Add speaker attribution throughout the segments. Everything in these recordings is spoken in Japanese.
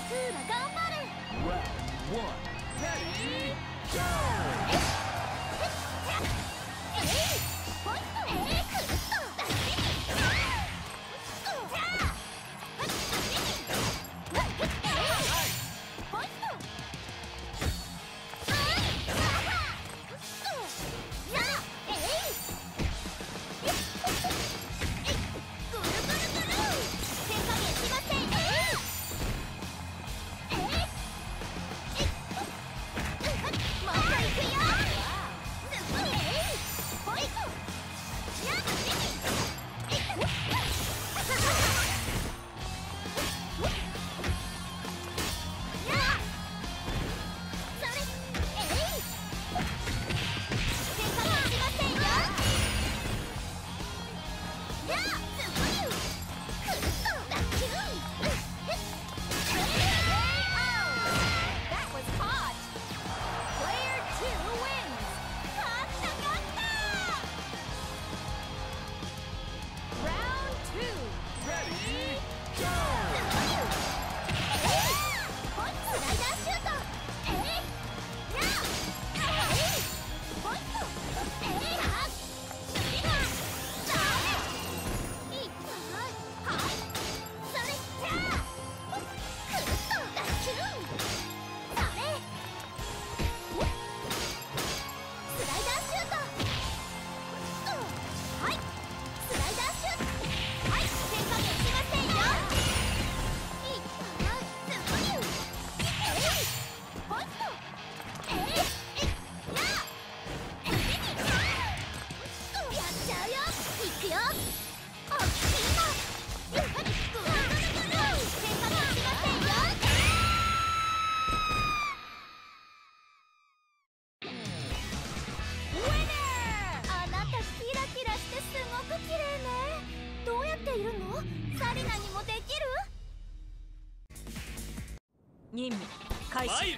Speaker 1: 任務開始。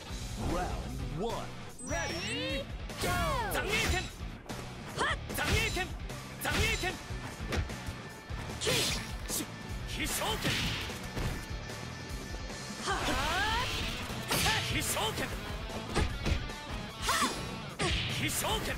Speaker 2: 残影剣、残影剣、残影剣、飛翔剣、飛翔剣、飛翔剣、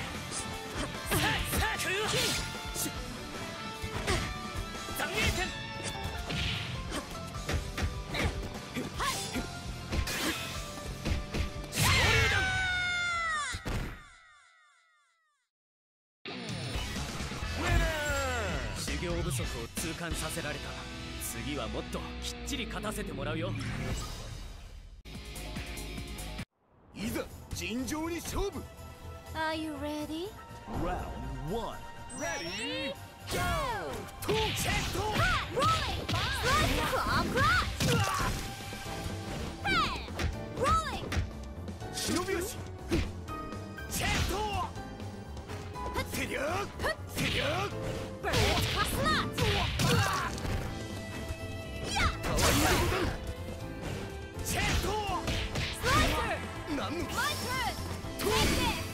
Speaker 2: 残影剣業不足を痛感させられた。次はもっときっちり勝たせてもらうよ。
Speaker 3: いざ尋常に勝負。
Speaker 1: Are you ready?
Speaker 3: Round 1
Speaker 2: Ready?
Speaker 1: Go!
Speaker 3: トーチェット
Speaker 1: Hot! Rolling! Slide! Claw! Cross! Hey! Rolling!
Speaker 3: 忍び足チェットセリャーセリャー
Speaker 1: Bird! Cross nuts! Yeah!
Speaker 3: かわいいでござるチェット
Speaker 1: Slicer!
Speaker 3: なんの
Speaker 1: My turn! Take this!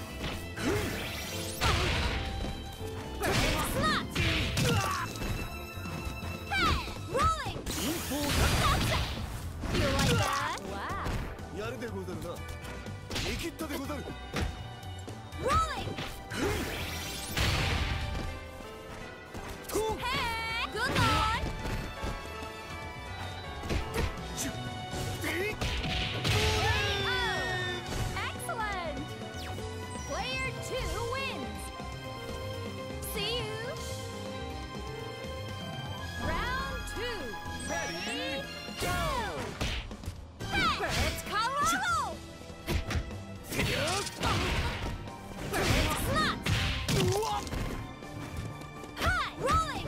Speaker 1: Bird! Cross nuts! Hey! Rolling!
Speaker 3: インポー
Speaker 1: Gotcha! You like that? Wow!
Speaker 3: タやるでござるな。見切ったでござる。
Speaker 1: Rolling!
Speaker 3: トー
Speaker 1: Hey! Good boy!
Speaker 3: チュッデイ
Speaker 1: Excellent! Player 2 wins! See you! Round 2!
Speaker 2: Ready?
Speaker 1: Go! Birds Colorado!
Speaker 3: セリャー
Speaker 1: Birds Nuts!
Speaker 3: うわっ
Speaker 1: High! Rolling!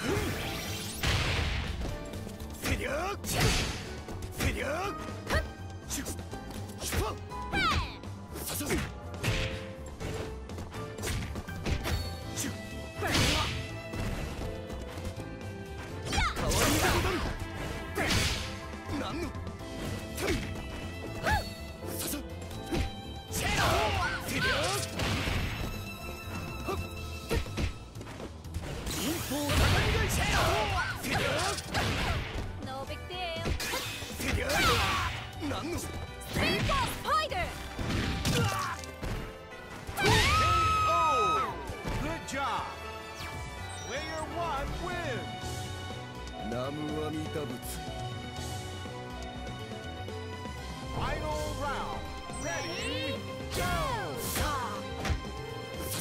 Speaker 3: セリャーセリャーシュッシュパン
Speaker 1: Hey!
Speaker 3: ささせシュッ
Speaker 1: Birds!
Speaker 3: かわいいでござる。なんのささチェットセリャーインポーターチェットセリャー
Speaker 1: No big deal!
Speaker 3: セリャーなんの
Speaker 1: Speed Ball Spider!
Speaker 4: Oh! Good job! Player 1 wins!
Speaker 3: ナムアミダ仏
Speaker 4: Final round! Ready? Go!
Speaker 3: ささ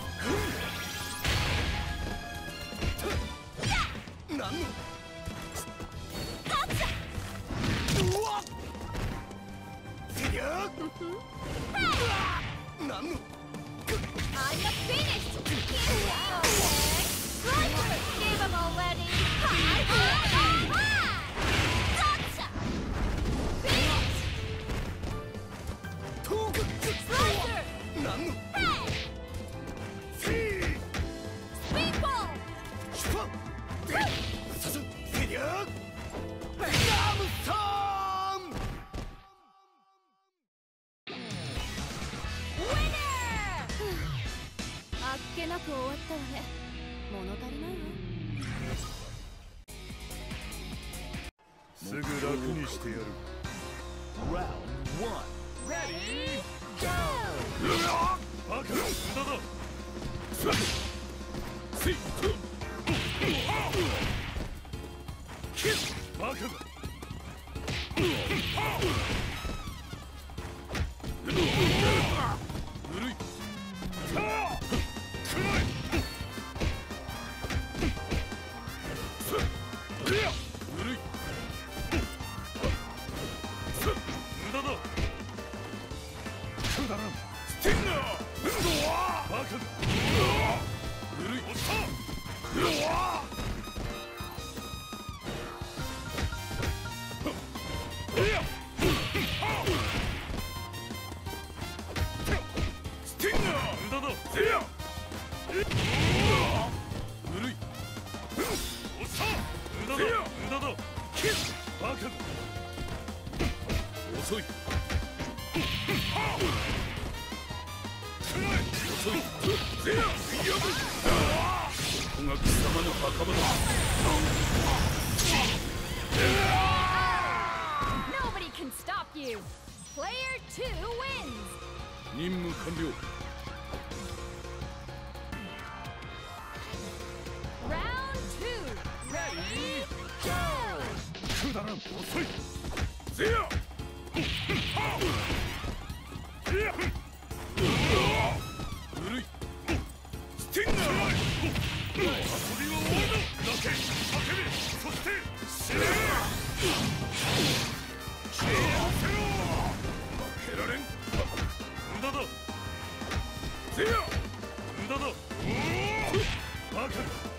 Speaker 3: なんの
Speaker 1: Gotcha!
Speaker 3: うわっセリャーなんの
Speaker 1: I'm not finished! Okay! Slicer! Give him already! High! Gotcha! Finish!
Speaker 3: トーク
Speaker 1: Slicer!
Speaker 3: なんの
Speaker 1: Hey!
Speaker 3: セー
Speaker 1: Speedball!
Speaker 3: シュパンささセリャー
Speaker 1: Bird!
Speaker 3: ナムさん
Speaker 1: Winner! あっけなく終わったわね。物足りないわ。
Speaker 4: すぐ楽にしてやる。
Speaker 3: Round 1
Speaker 2: Ready?
Speaker 1: Go!
Speaker 4: バカ無駄だ。バカだ。ぬるい。くらえ。ぬるい。無駄だ。くだらん。スティンガー。バカだ。ぬるい。おっさん。スティンガー。無駄だ。せや。ぬるい。おっさん。無駄だ。無駄だ。バカだ。遅い。遅い。せや。やぶ。ここが貴様の墓場だ。
Speaker 1: Nobody can stop you! Player 2 wins!
Speaker 4: 任務完了。
Speaker 1: Round 2!
Speaker 2: Ready?
Speaker 1: Go!
Speaker 4: くだらん。遅い。せや。ぬるい。スティンガー。 遊びは終わるの。泣け、叫べ、そして死ね。消えせろ。負けられん。無駄だ。せや。無駄だ。バカだ。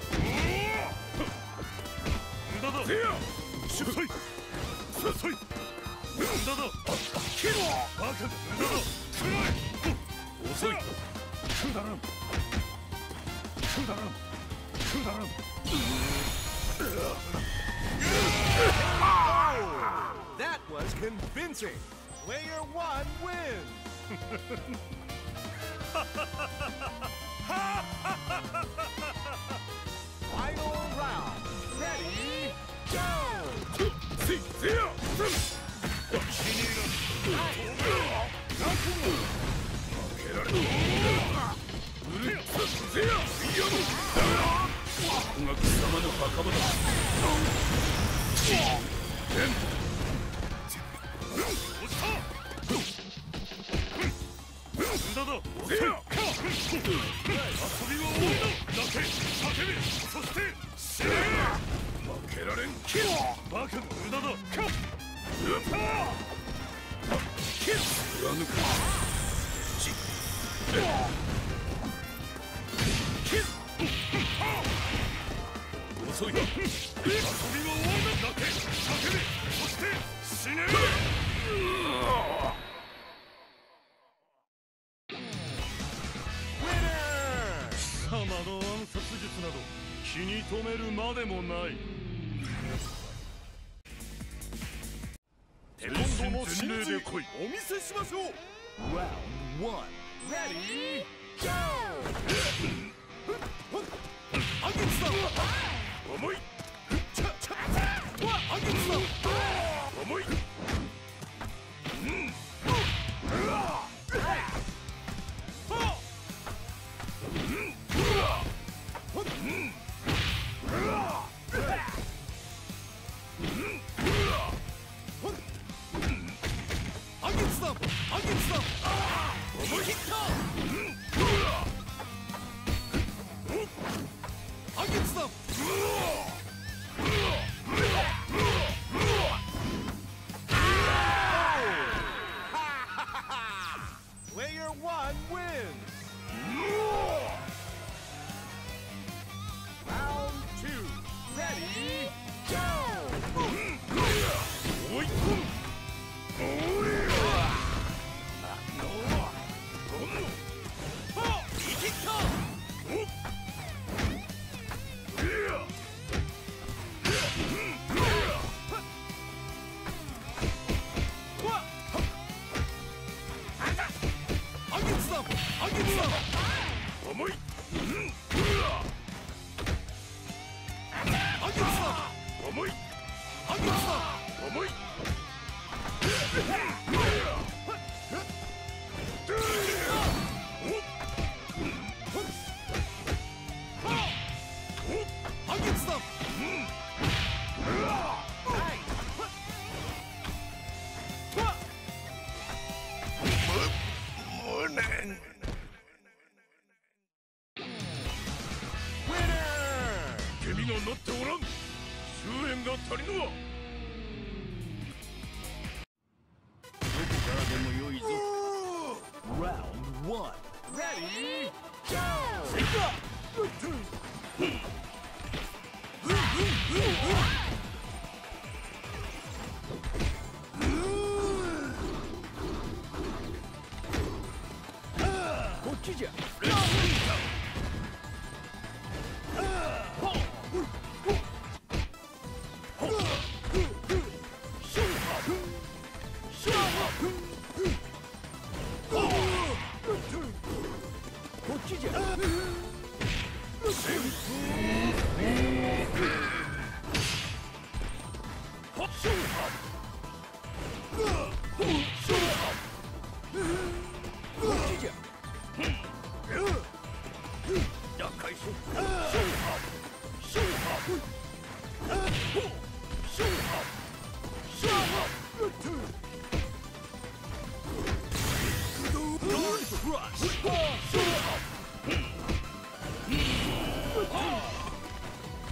Speaker 4: 無駄だ。せや。遅い。遅い。無駄だ。切ろ。バカだ。無駄だ。くらえ。遅い。くだらん。くだらん。くだらん。
Speaker 3: That was convincing. Player 1 wins. Final round. Ready, go.
Speaker 4: See ya.遅い。遊びは終わる。だけ叫べ。そして死ね。貴様の暗殺術など気に留めるまでもない。
Speaker 3: 今度の真髄で来い。お見せしましょう。Round 1 Ready, go. アゲツさん重い。アゲツさん重い。Player 1 wins. Round 2 Ready, go. 重い。重い。重い。君がなっておらん。終焉が足りぬわ。どこからでもよいぞ。Round 1 Ready, go. こっちじゃ。こっちじゃ。Crush!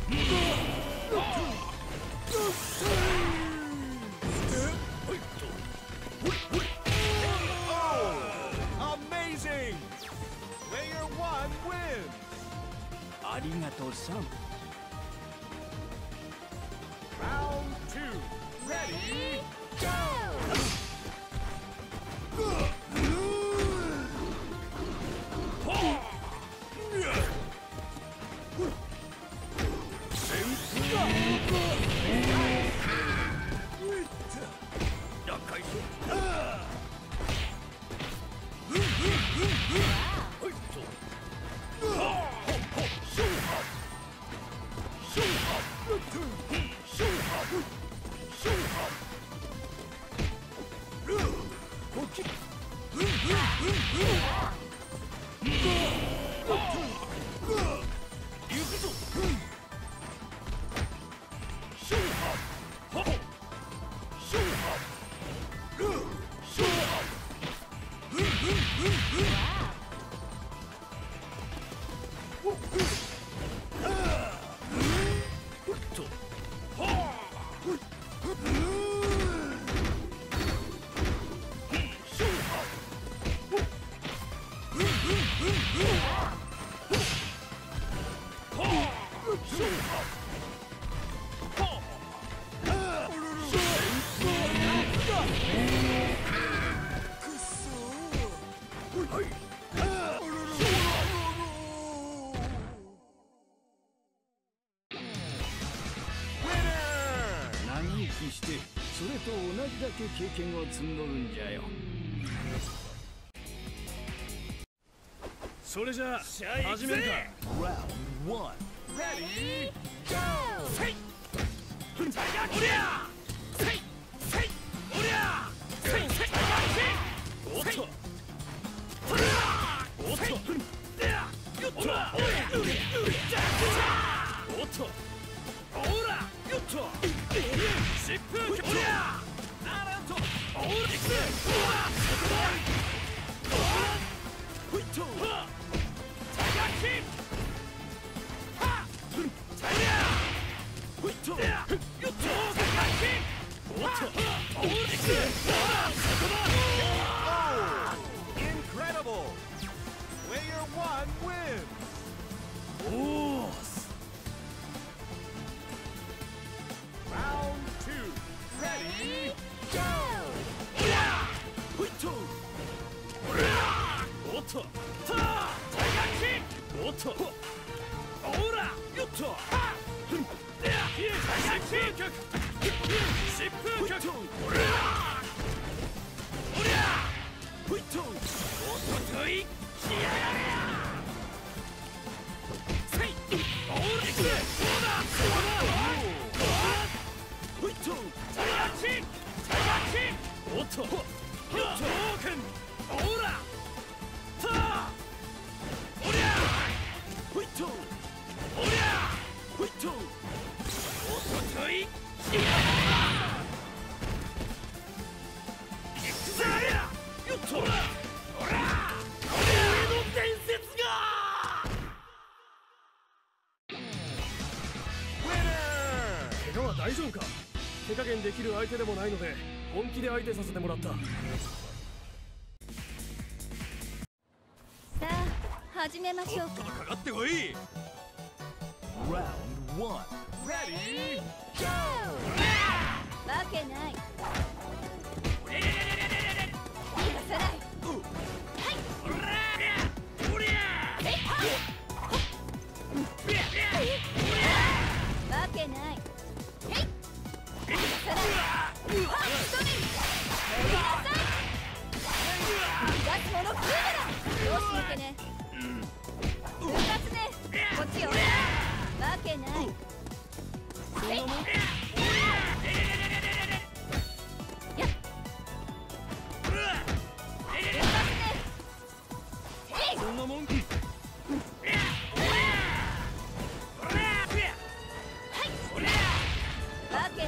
Speaker 3: Amazing! Player 1 wins!
Speaker 2: ありがとうさん。
Speaker 3: Round 2, ready, go!
Speaker 2: してそれと同じだけ経験を積んどるんじゃよ。
Speaker 4: それじゃあ始めるか。
Speaker 2: Round 1
Speaker 3: Ready, go!
Speaker 2: せいおりゃせいせいおりゃせいせいおっとおっとよっとおっとほらよっと疾風おりゃならんとおりくぜほらほいっとタイガーキンはタイヤほいっとよっとタイガーキンおっとおりくぜほらそこだ
Speaker 3: Incredible! Player 1 wins!
Speaker 2: おー
Speaker 3: Round 2, ready, go!
Speaker 2: ほいっとおっとタイガーキンおっとほらよっとタイガーキン疾風脚おりゃほいっとおっといきやがれやせいおりくぜそうだそうだほいっとタイガーキンおっとよっとオーケンほらたおりゃほいっとおりゃほいっとおっとといきやがれいくぜよっとほら俺の伝説が
Speaker 3: Winner!
Speaker 4: 怪我は大丈夫か。手加減できる相手でもないので本気で相手させてもらった。
Speaker 1: さあ始めましょうか。
Speaker 4: かかってこい。
Speaker 2: Round 1
Speaker 3: Ready, go!
Speaker 1: わけない。逃がさない。わけない。逃がさない。ハットニー逃がさい。逃がすものブーメラン。どうしなきゃね。復活ね。こっちよ。わけない。そんなもん。
Speaker 4: そんなもん。
Speaker 1: わけない。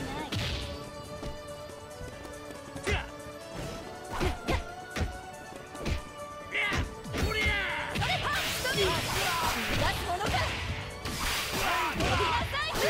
Speaker 1: 逃がすものか。飛びなさい。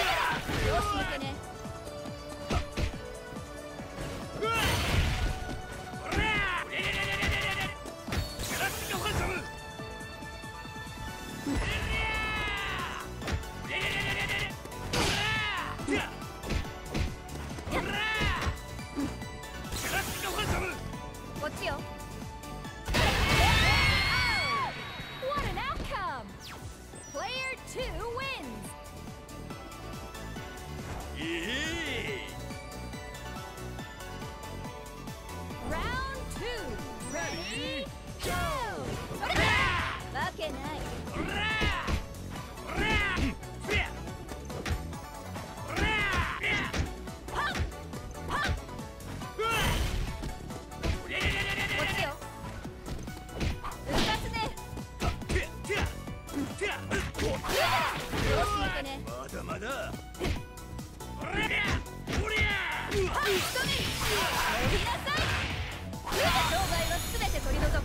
Speaker 1: 調子抜けね。
Speaker 3: まだまだ。
Speaker 2: おりゃおりゃ
Speaker 1: 人に伸びなさい。障害は全て取り除く。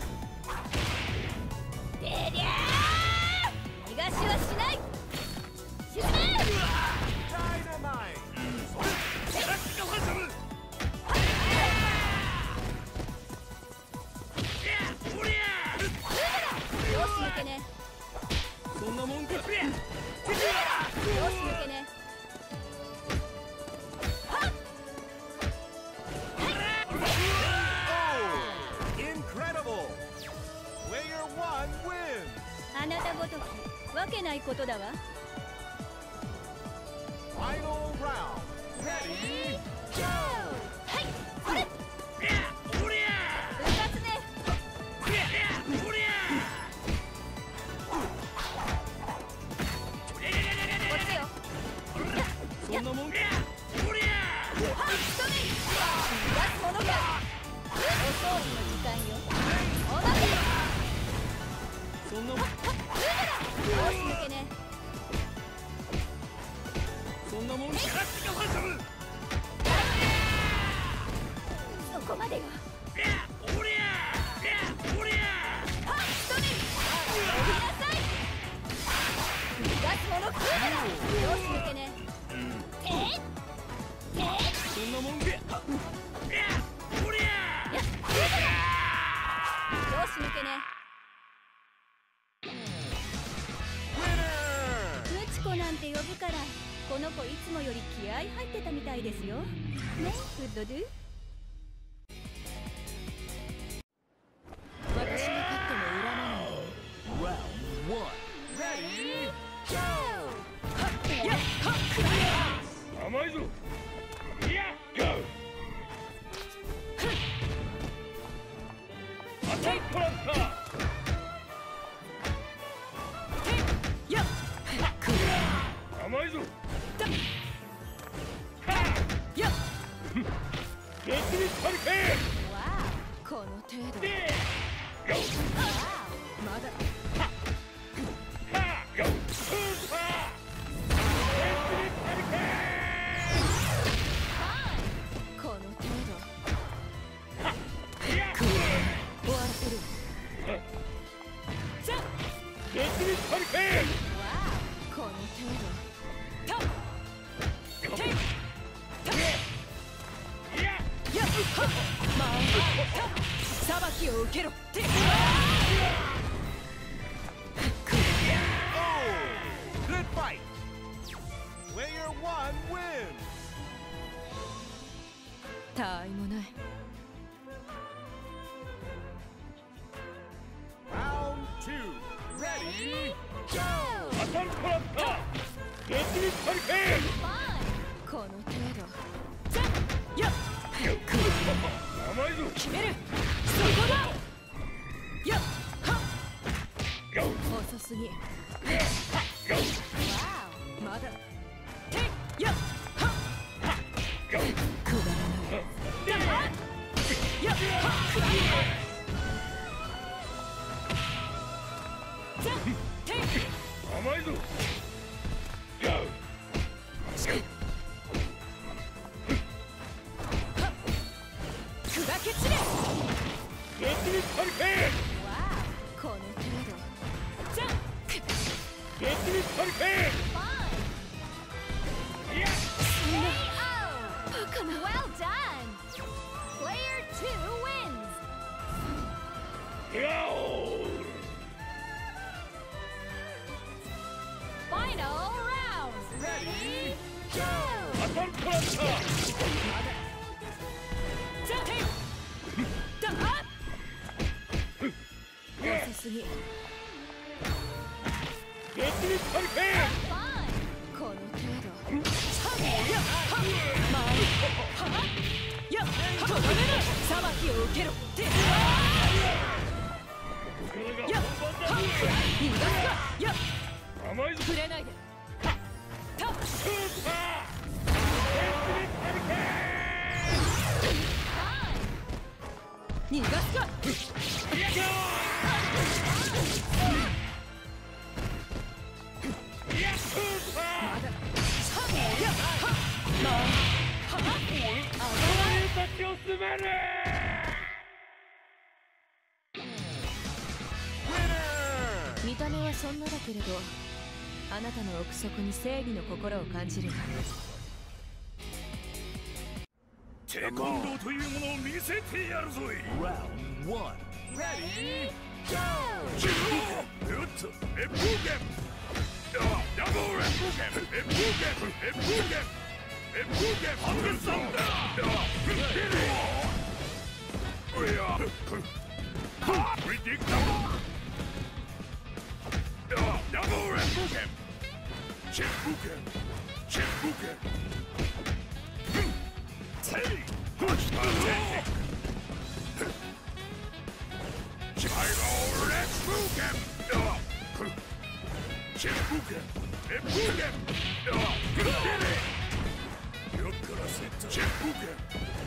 Speaker 1: でりゃー逃がしはしない。沈め。調子抜けね。
Speaker 2: そんなもんか。
Speaker 1: 調子抜けね。はっ。あなたごときわけないことだわ。はい、それ。
Speaker 2: おりゃ
Speaker 1: 復活ね。
Speaker 2: おりゃ
Speaker 1: こっちよ。
Speaker 2: そんなもんか。おりゃ
Speaker 1: はっ、人に逃がすものか。お掃除の時間よ。おまけ。
Speaker 2: そんなもん
Speaker 1: 調子抜けね。
Speaker 2: そんなもんか。
Speaker 1: そこまでよ。
Speaker 2: おりゃおりゃ
Speaker 1: はっ、人に伸びなさい。逃がすものか。調子抜けね。
Speaker 2: そんなもんか。おりゃ
Speaker 1: やっ、調子抜けね。うちこなんて呼ぶから、この子いつもより気合入ってたみたいですよ。ね、フッドドゥ。私が勝っても恨まない。
Speaker 4: 甘いぞ。いやゴー。アタックラッター。甘いぞ。レッツミスハリケーン。
Speaker 1: わあ、この程度。
Speaker 4: でゴー。
Speaker 1: まだ。
Speaker 4: ゴー。スーパー。レッツミスハリケーン。
Speaker 1: この程度。
Speaker 4: いや
Speaker 1: 終わらせる。じゃ
Speaker 4: レッツミスハリケーン。
Speaker 1: わあ、この程度。裁きを受けろ。たわいもない。
Speaker 4: アタックラッター。レッツミスハリケーン。
Speaker 1: この程度。
Speaker 4: 甘いぞ。
Speaker 1: 決める。そこだ。やっはっ。遅すぎ。わお、まだ。てやっはっ。くだらない。やっはっ。じゃて
Speaker 4: 甘いぞ。
Speaker 1: 砕け散れ。
Speaker 4: レッツミスハリケーン。
Speaker 1: わあ、この程度。じゃ
Speaker 4: レッツミスハリケーン。いや
Speaker 1: バカな。Well done. Player 2 wins.
Speaker 4: ガオー。
Speaker 1: Final round. Ready? Go.
Speaker 4: アタックラッター。
Speaker 1: じゃてだは遅すぎ。
Speaker 4: レッツミスハリケーン。
Speaker 1: この程度。やっはまいはやっとどめる。裁きを受けろ。やっは逃がすか。やっ
Speaker 4: 甘いぞ。
Speaker 1: 触れないで。たっ
Speaker 4: スーパー。レッツミスハリケーン。
Speaker 1: 逃がすか。
Speaker 4: いやスー
Speaker 2: 先を滑れ。
Speaker 1: 見た目はそんなだけれど、あなたの奥底に正義の心を感じるわ。
Speaker 4: テコンドーというものを見せてやるぞい。
Speaker 3: Round 1. Ready? Go!
Speaker 4: よっとエプーゲン。ダブルエプーゲン。エプーゲン。エプーゲン。エプーゲン。ハンゲサンダー。リディクタダブルエプーゲン。チェップーゲン。チェップーゲン。セイ。ハッシュタグ。チェップーゲン。チェップーゲン。エプーゲン。よっからセット。チェップーゲン。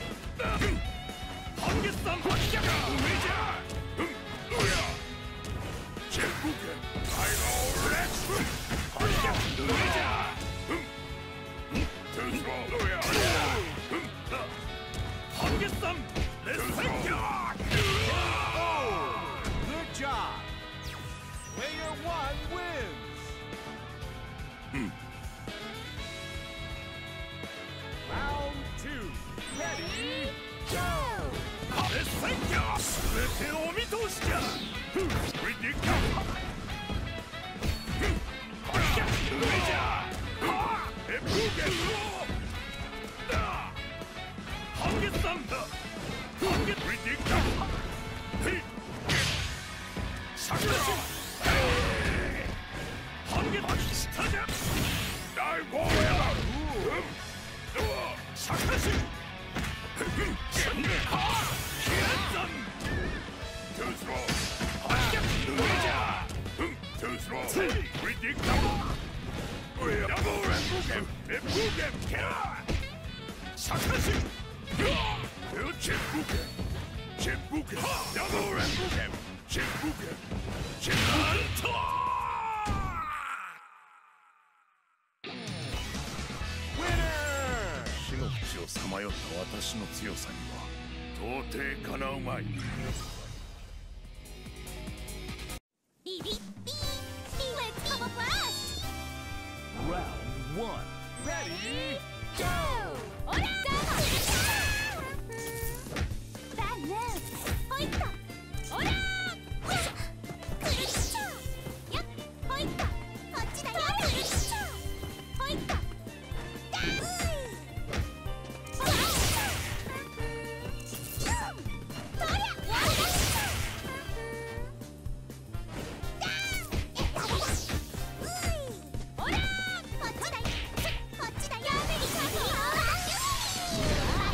Speaker 4: 半月山発射か。上じゃ。うや。チェップーゲン。アイローレッツ。発射。上じゃ。トゥースロー。うや。半月山。レッツファイト。
Speaker 3: Good job! Player 1 wins! Round 2. Ready? Go!
Speaker 4: レッツファイト。全てお見通しじゃ。リディカム。発射。上じゃ。エプーゲン。半月山だ。半月リディカム。シャクラシ。半月下じゃ。大ゴーヤ。シャクラシ。キレンザン。トゥースロー。発射。上じゃ。トゥースロー。リディカム。ダブルエプーゲン。エプーゲン。キラー。シャクラシ。チェップーゲン。チェップーゲン。ダブルエプーゲン。チェップーゲン。チェップーゲン。死の淵をさまよった私の強さには到底かなうまい。
Speaker 1: ビビビ Let's have a blast!
Speaker 3: Round 1. Ready? Go!
Speaker 1: オラー！バンヌーホイット！オラー！クルッシャー！やっホイット！こっちだよ！クルッシャー！ホイット！ダウン！オラー！そりゃ！ワンダッシュ！オラー！こっちだよ！こっちだよ！アメリカ！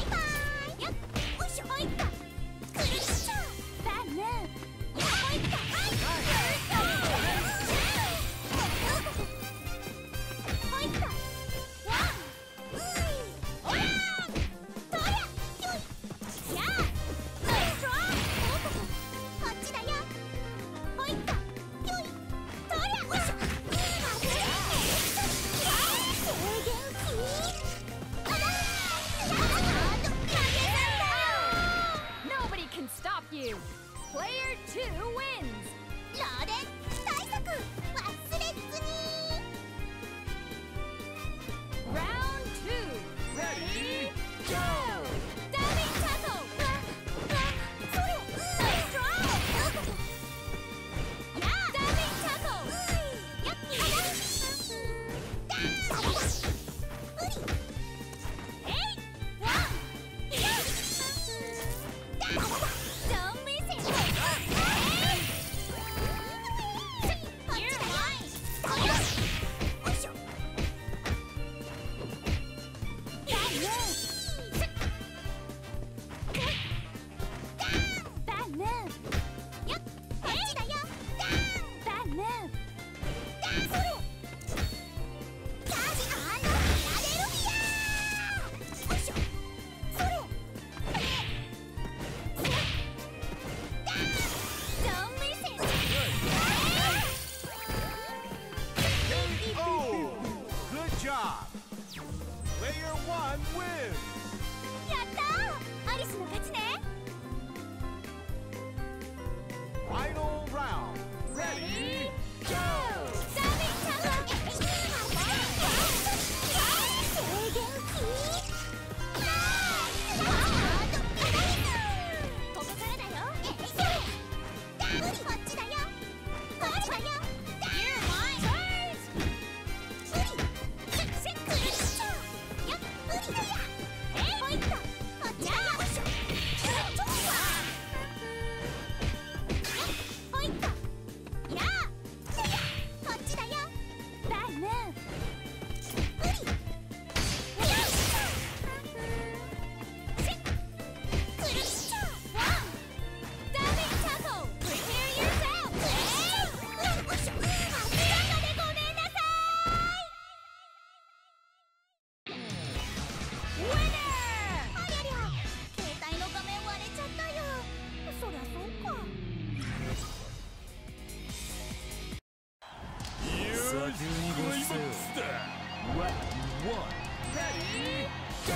Speaker 2: Ready, go!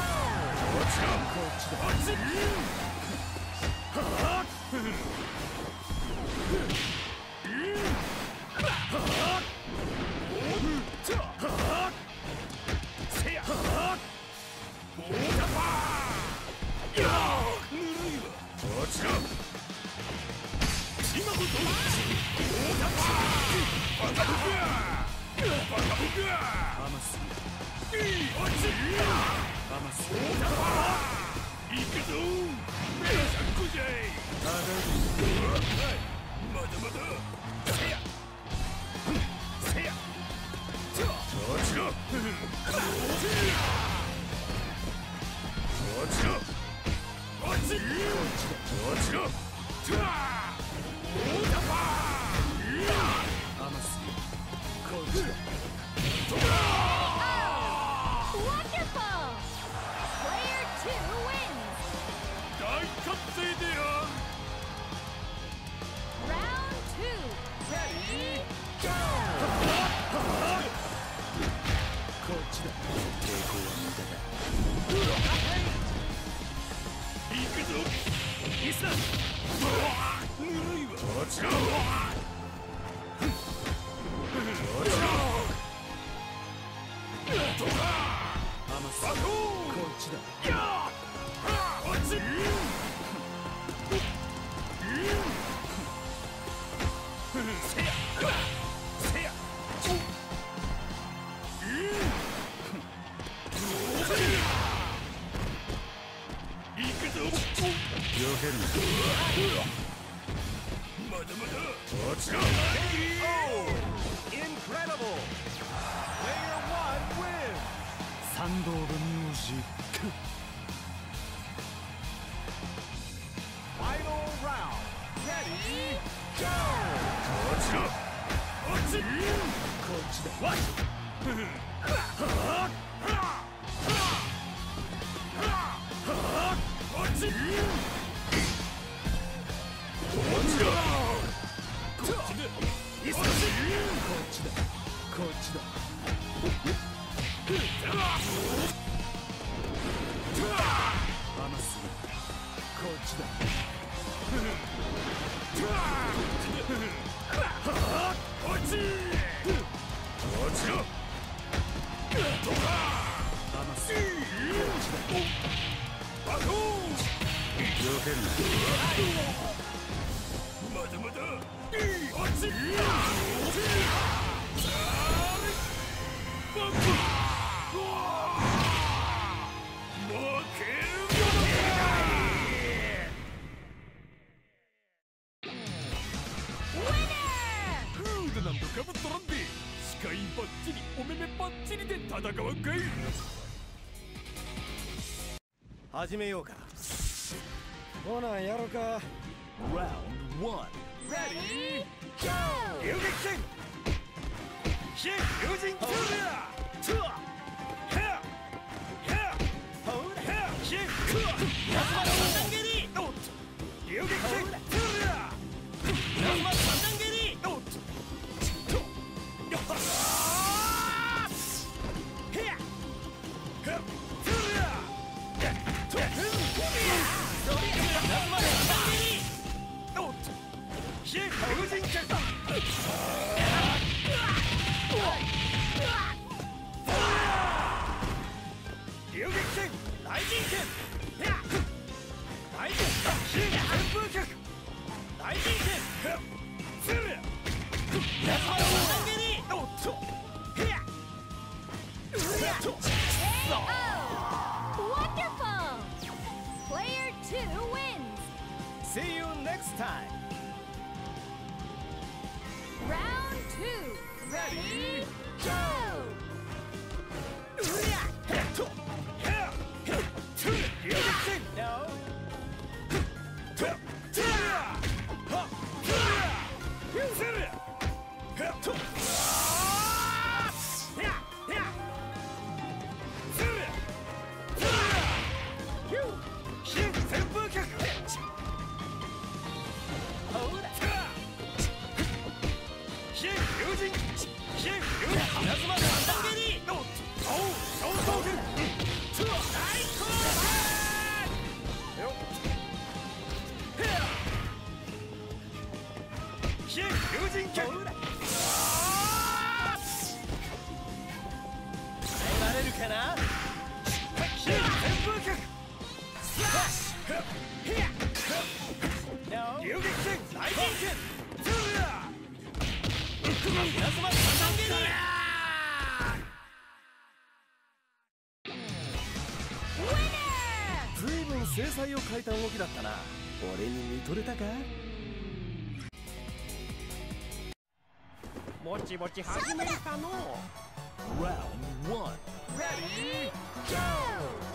Speaker 3: 始めようか。ほなやろか。
Speaker 2: Round 1 Ready, go!
Speaker 3: 遊撃戦非友人ツールやツアヘアヘアホーヘア非ツア夏まで三段蹴りおっと遊撃戦ツールや夏まで三段蹴りおっとよっヘアヘアツールや非友人拳だ遊撃拳雷神拳雷神非旋風脚雷神拳ツール夏まで三段蹴りおっとヘア
Speaker 1: Wonderful! Player 2 wins!
Speaker 3: See you next time!
Speaker 1: Round 2! Ready, go!
Speaker 3: Let's go! かな。旋風脚スラッシュ流撃剣ライディング剣ズーラー稲妻三段蹴り。ずいぶん精彩を欠いた動きだったな。俺に見とれたか。ぼちぼち始めるかの。ラウンド1 Ready Go。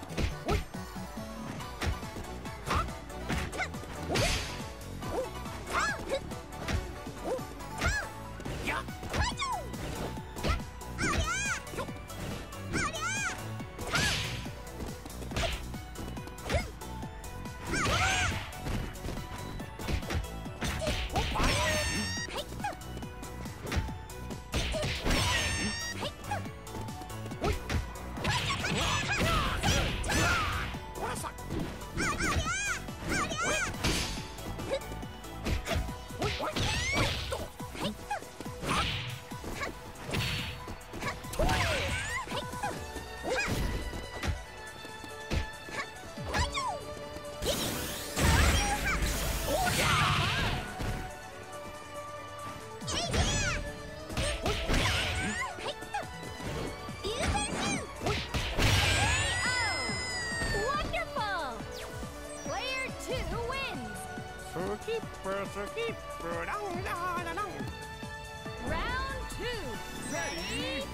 Speaker 1: Round 2 Ready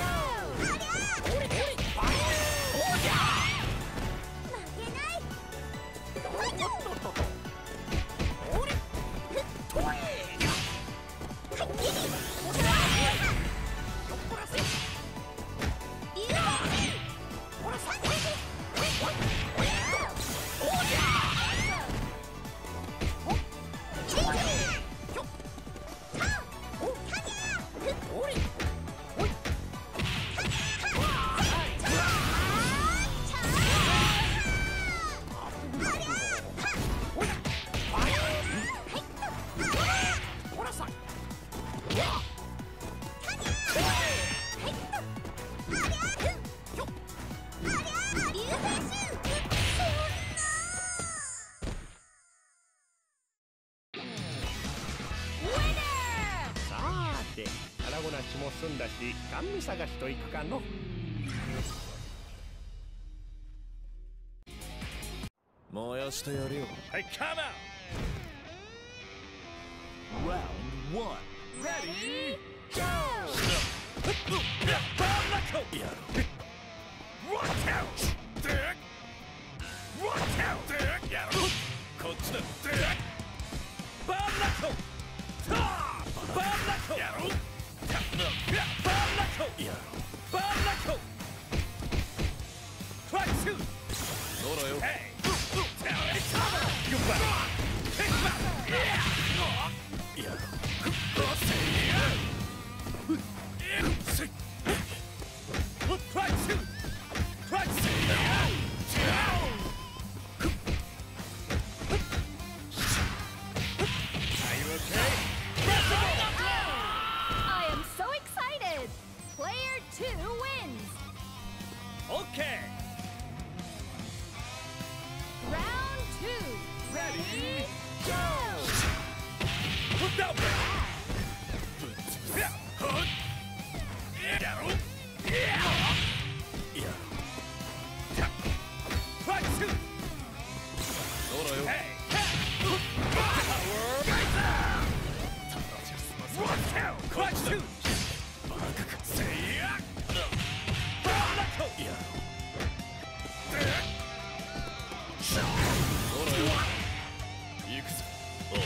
Speaker 3: 腹ごなしも済んだし、甘味探しといくかの。燃やしてやるよ。
Speaker 2: はい、カモン。
Speaker 3: ラウンド1 Ready Go。
Speaker 2: バーナコやろ。Rock out でRock out でやろ。こっちだでバーナコバーナコやろ。バーナコやろ。バーナコトライツー
Speaker 3: そうだよ。
Speaker 1: I am so excited! Player 2 wins!
Speaker 2: Okay.
Speaker 1: Round 2 Ready Go!
Speaker 2: Look out there! Try to!
Speaker 3: そうだよ。
Speaker 2: Hey! Watch out! Clutch two! Say ya! Barnacle!
Speaker 3: そうだよ。行くぞ。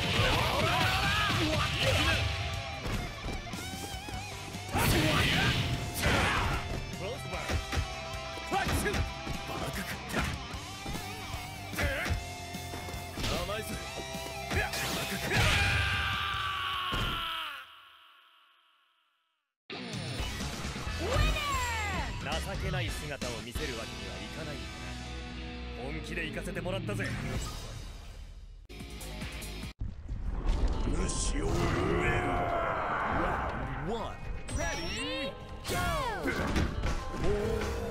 Speaker 3: 情けない姿を見せるわけにはいかないんだ。本気で行かせてもらったぜ。
Speaker 2: 主を埋める。
Speaker 3: Round 1 Ready Go。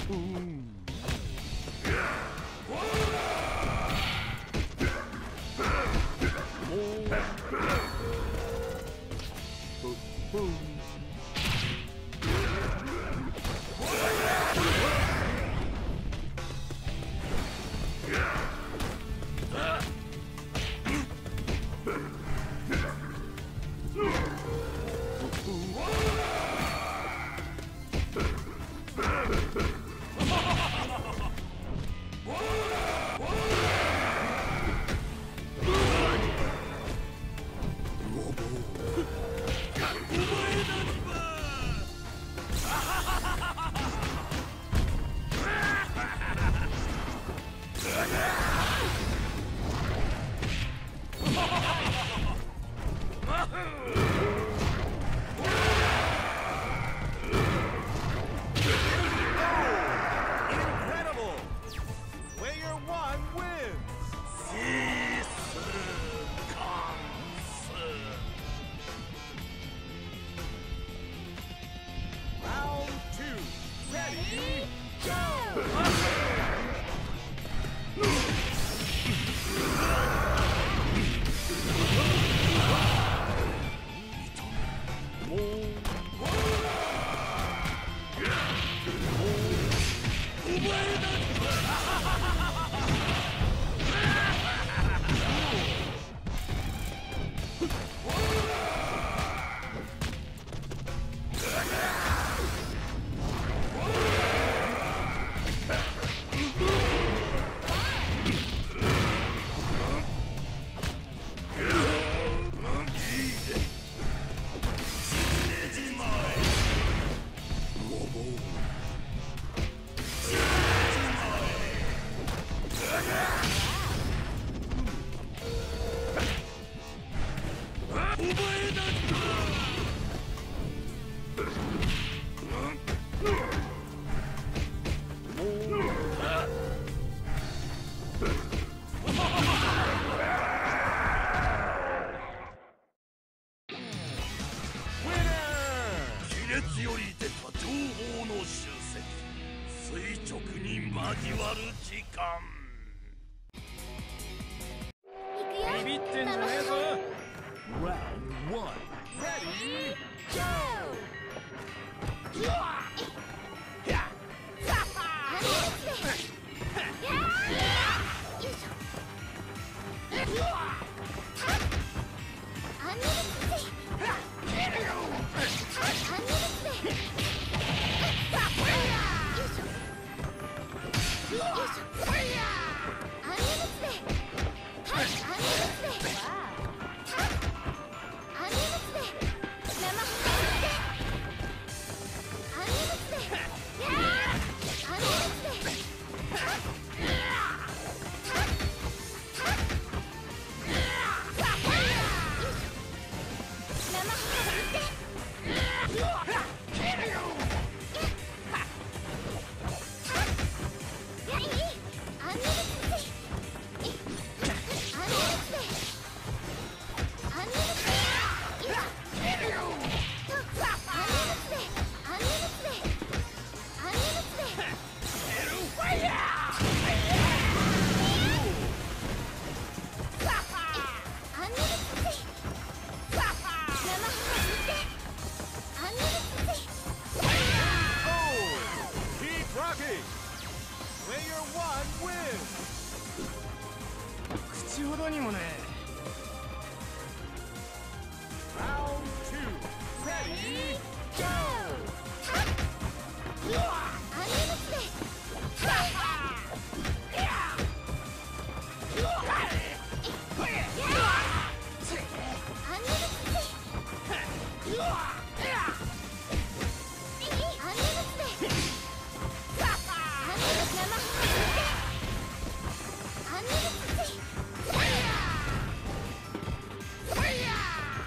Speaker 2: 口ほどにもね。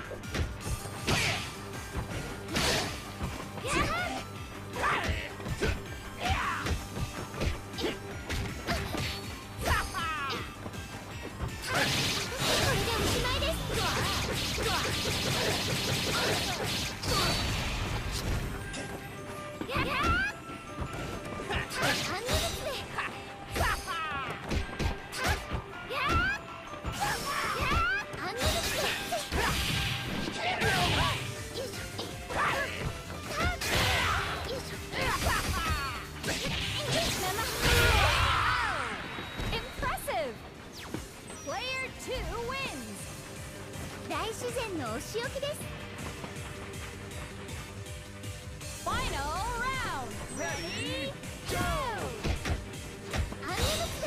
Speaker 3: Fire!
Speaker 1: お仕置きです。Final round. Ready? Go! アンネルスで。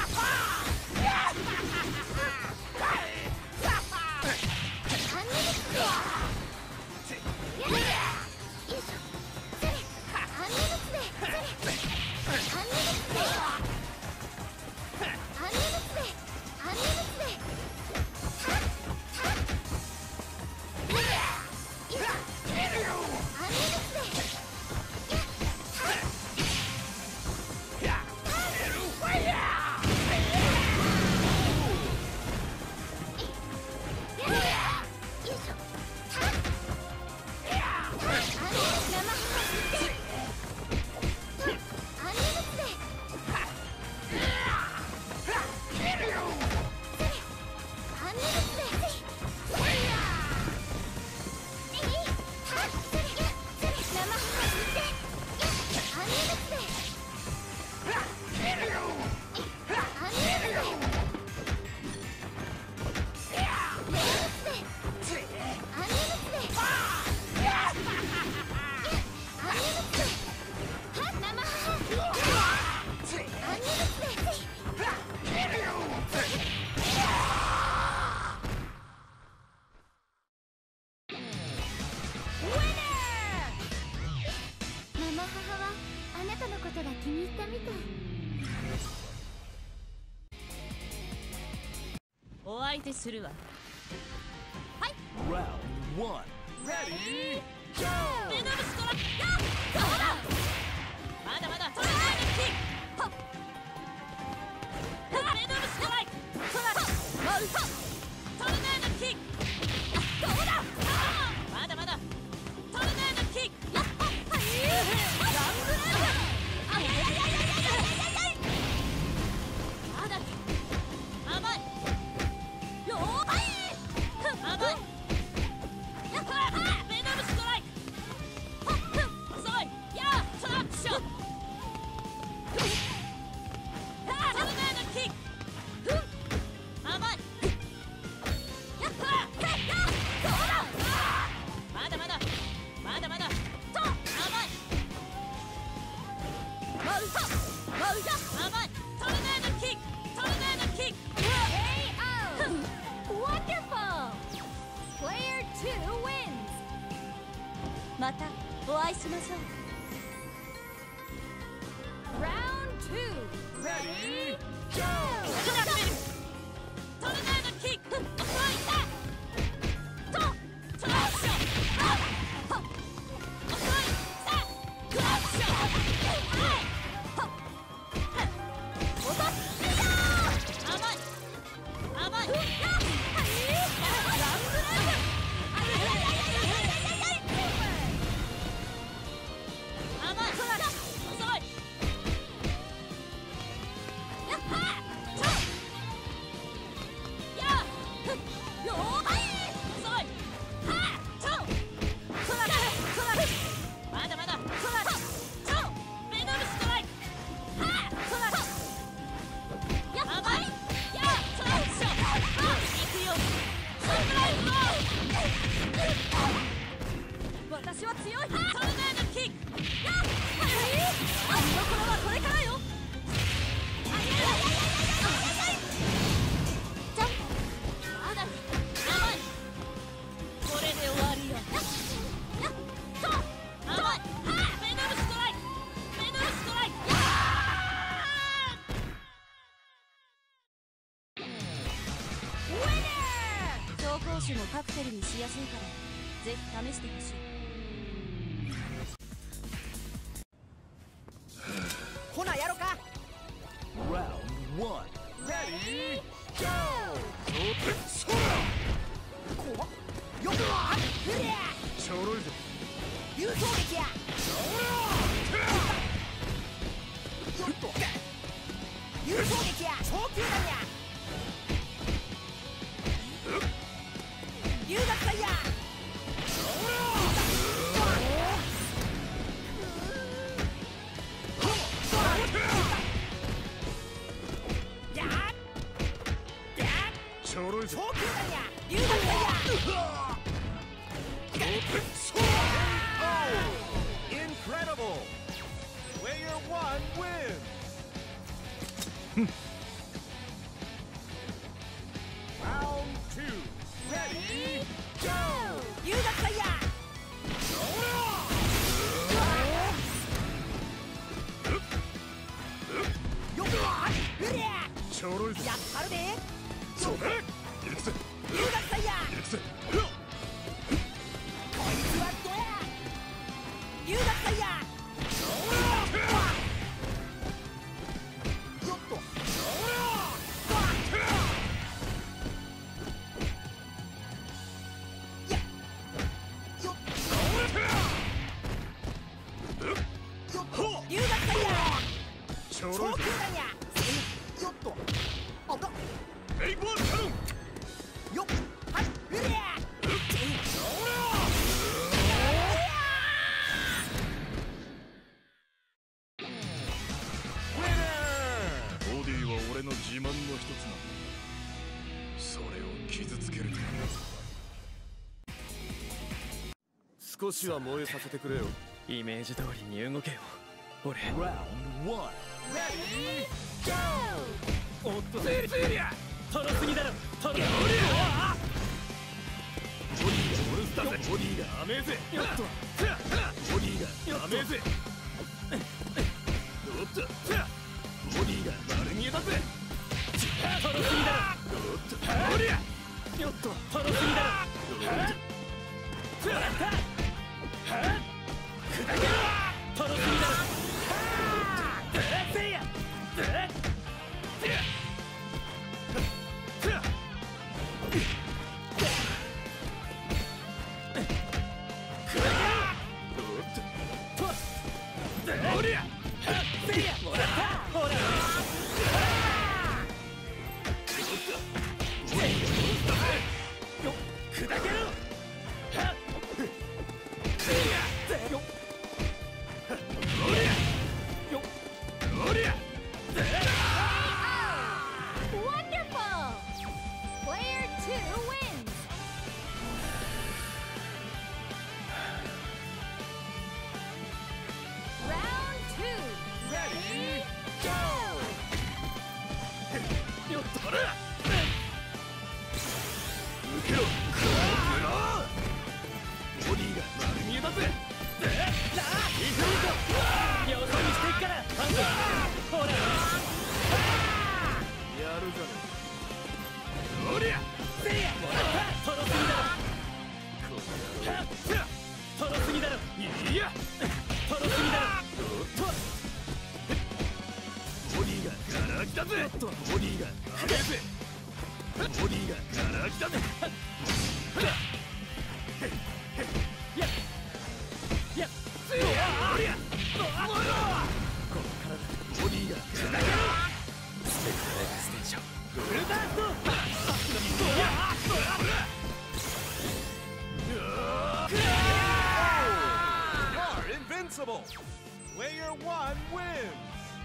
Speaker 5: お相手するわ。
Speaker 1: はい。
Speaker 3: Round 1.
Speaker 1: Ready? Go!
Speaker 5: メノルストラック。そうだ。まだまだ。トライのキック。はっ。メノルストライク。トライ。マウント。トルネードキック。どうだ。まだまだ。トルネードキック。やっほっ。はい。ランブレード。あややややややややや。まだ。甘い。よーい。甘い。やっはっ。メノルストライク。はっ。遅い。やー。トラックショット。トルネードキック。甘い。やっはっ。やっ。どうだ。まだまだ。まだまだ。と。甘い。マウント。マウント。甘い。トルネードキック。トルネードキック。
Speaker 1: KO! Wonderful! Player 2 wins!
Speaker 5: またお会いしましょう。
Speaker 1: Round 2. Ready? Go!
Speaker 5: トルネードキック。遅い。と。トラックショット。遅い。トラックショット。落とす。甘い。甘い。ランブレード。あやややややややや。甘い。遅い。やっはー。ちょ。やー。よー。はい。遅い。はー。ちょ。トラック。トラック。まだまだ。トラック。ちょ。メノルストライク。はー。トラック。やっ甘い。やー。トラックショット。行くよ。サプライズロー。私は強い。トルネードキック。やっ。はい。見どころはこれからよ。あやややややややや。じゃん。まだ。甘い。これで終わりよ。やっ。と。甘い。メノルストライク。メノルストライク。やー。紹興酒もカクテルにしやすいからぜひ試してほしい。
Speaker 6: ほなやろか。
Speaker 3: Round 1.
Speaker 1: Ready? Go!
Speaker 4: そら
Speaker 6: 怖っ。よっ。あっ。
Speaker 4: ちょろいぞ
Speaker 6: 流走撃や。よっと。流走撃や。長球弾や。留学祭や。やっ。やっ。
Speaker 4: ちょろいぞ
Speaker 6: 長球弾や。留学祭や。
Speaker 3: one wins. Round two. Ready, go!
Speaker 6: 遊学祭やよっうりゃ
Speaker 4: ちょろいぜ。
Speaker 6: やっぱるで
Speaker 4: そうだ。行くぜ。
Speaker 6: 遊学祭や
Speaker 4: 行くぜ。
Speaker 6: こいつはどや遊学祭やよっとやよっよっと遊学祭や長
Speaker 4: ちょろいぜ。
Speaker 6: 空弾やよっとあぶ
Speaker 4: エイボールカノン。
Speaker 6: よっはいうりゃ
Speaker 4: ボディは俺の自慢の一つなんだ。それを傷つけるとは。
Speaker 3: 少しは燃えさせてくれよ。
Speaker 2: イメージ通りに動けよ俺。
Speaker 3: Round one.
Speaker 6: Ready, go!
Speaker 2: おっとセリアトロすぎだろトロ
Speaker 3: ボディがオールスターぜ。ボディが甘えぜ。
Speaker 2: よっと
Speaker 3: ボディが甘えぜ。おっとボディが丸見えだぜ。
Speaker 2: トロすぎだ
Speaker 3: おっとボディ
Speaker 2: ろよっとトロすぎだろトロすぎだろせいや
Speaker 3: ボディ
Speaker 2: せいやもらったほらよっ砕けろせいやよっよっ
Speaker 1: Wonderful! Player 2 wins! Round 2! Ready, go!
Speaker 2: よっと
Speaker 3: 受けろ。ボディが丸見えだぜ。
Speaker 2: イフリートよそ見してっからハンドほら
Speaker 3: やるじゃねえ。ボディ
Speaker 2: せいやもらったトロすぎだろトロすぎだろ
Speaker 3: いや
Speaker 2: トロすぎだろ
Speaker 3: ボディがガラ空きだぜ。ボディが甘えぜ。ボディがガラ空きだぜ。
Speaker 2: やっやっ
Speaker 3: ボディが
Speaker 2: スペクターエクステンションフルダースト
Speaker 3: You're invincible. Player one wins.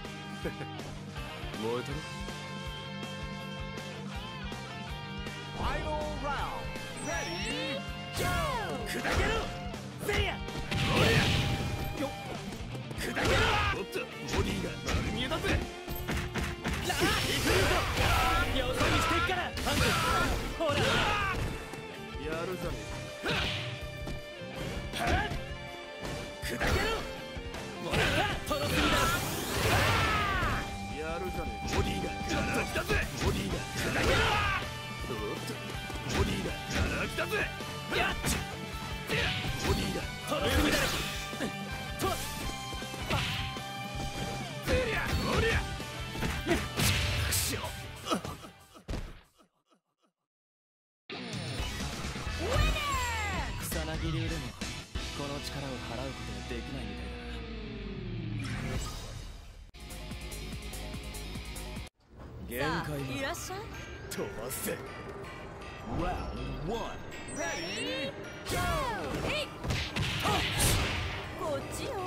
Speaker 3: 燃えたろ。Final round. Ready, go.
Speaker 2: 砕けろせいやよっ砕けろ
Speaker 3: おっとボディが丸見えだぜ。
Speaker 2: ラーイフリートよそ見してっからハンドほら
Speaker 3: やるじゃね
Speaker 2: 砕けろもらったトロすぎだろ
Speaker 3: え。やるじゃねえ。ボディがガラ空きだぜ。ボディが
Speaker 2: 砕けろ
Speaker 3: おっとボディがガラ空きだぜ。
Speaker 2: やっ
Speaker 3: ボディが
Speaker 2: トロすぎだろと
Speaker 3: ボディくしょ。
Speaker 2: 草薙流でもこの力を払うことはできないみたいだな限界
Speaker 5: いらっしゃい
Speaker 3: 飛ばせ。Round one. Ready, go.
Speaker 5: えいこっちよ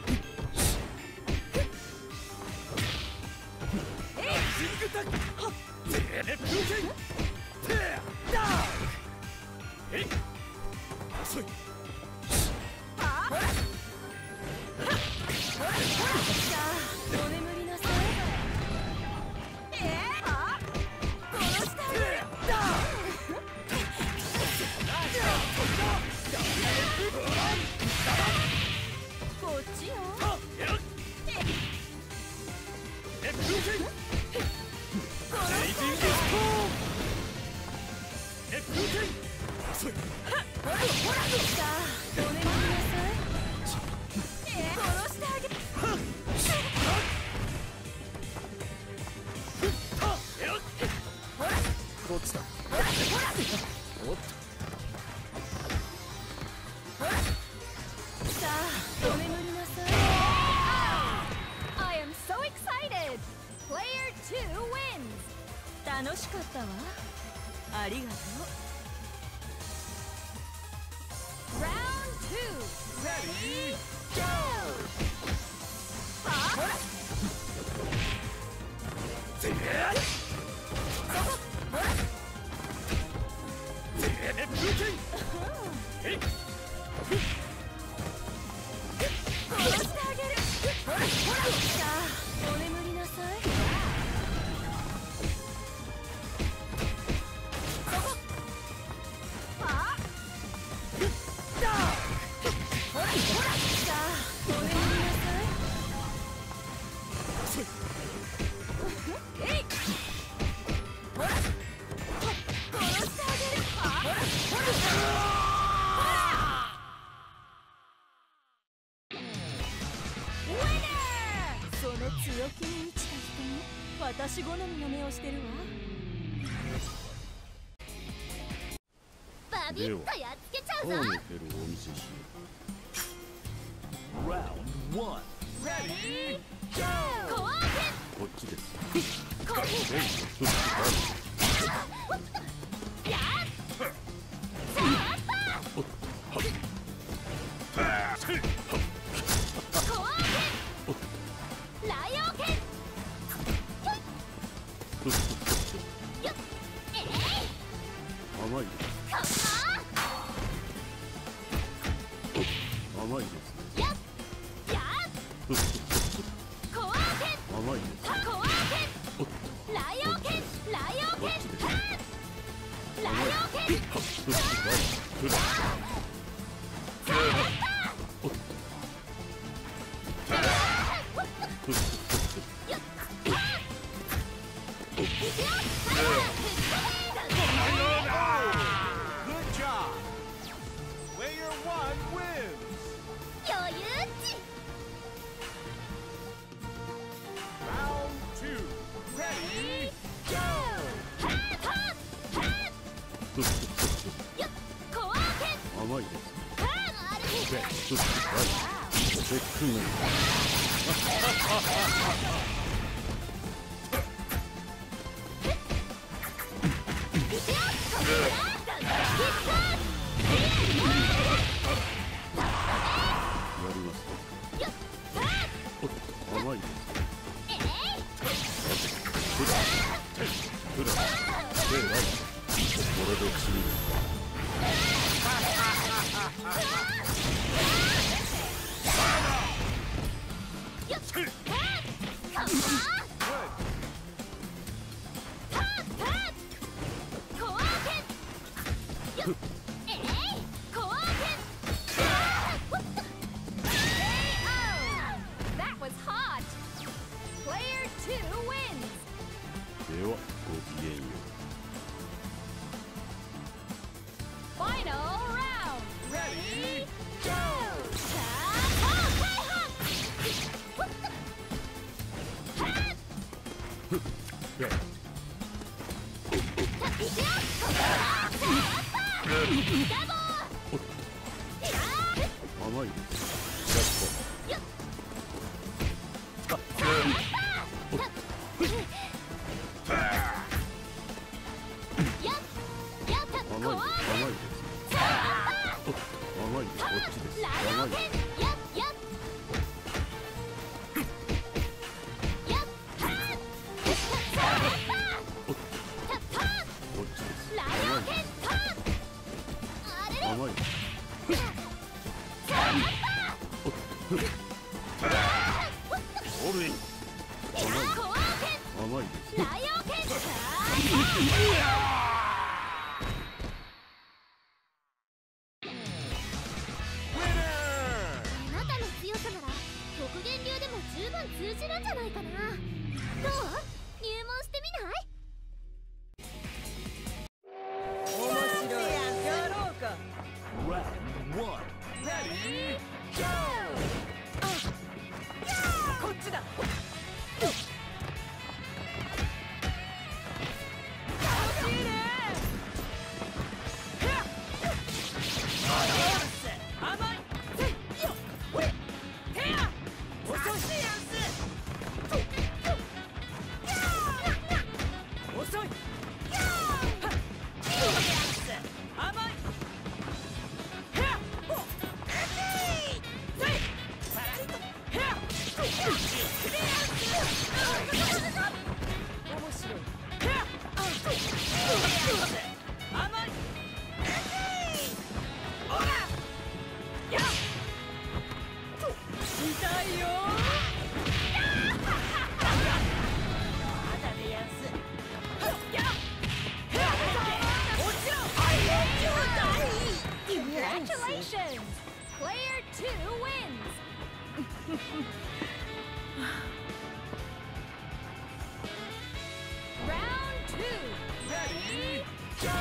Speaker 3: ジングタック。はっ。テレプロケン。テー。ダー。えい。遅い。
Speaker 5: はあ
Speaker 3: どっちだ。おっと。
Speaker 1: さあお眠りなさい。I am so excited. Player 2 wins.
Speaker 5: 楽しかったわ。ありがとう。
Speaker 1: Round 2. Ready? Go. はあ。殺してあげる。さあお眠りなさい。はあ。さあお眠りなさい。えい。殺してあげる。はあ。
Speaker 5: その強気に満ちた人も私好みの目をしてるわ。
Speaker 1: バビッとやっつけちゃうぞ。
Speaker 4: 顔の蹴るお見せしよ
Speaker 3: Round 1. Ready?
Speaker 1: コア
Speaker 4: う。こっちです。
Speaker 1: コアやっさあコアライオン剣よっえい
Speaker 4: 甘いです。
Speaker 1: カ
Speaker 4: 甘いです。
Speaker 1: やっやっコア剣
Speaker 4: 甘いです。
Speaker 1: コア剣ライオン剣ライオン剣ライオン剣
Speaker 3: Good job. Player 1 wins.
Speaker 1: 余裕っち
Speaker 3: Round 2. Ready? Go.
Speaker 1: コア剣
Speaker 4: 甘いです。
Speaker 1: あれ
Speaker 4: チェックメイやります。甘いです。これで薬です。
Speaker 1: That was hot. Player 2 wins.
Speaker 4: ではごきげんよう。
Speaker 1: Final round. Ready? Go.
Speaker 4: 甘いです。甘いです。こっちです。甘いです。こっちです。甘いです。オールイン。甘いです。
Speaker 1: あなたの強さなら極限流でも十分通じるんじゃないかな。 どう？入門してみない？
Speaker 6: 面白い。やろうか。
Speaker 3: Round 1 Ready Go
Speaker 6: こっちだ。
Speaker 1: Congratulations! Player 2 wins! Round 2!
Speaker 3: Ready
Speaker 1: Go!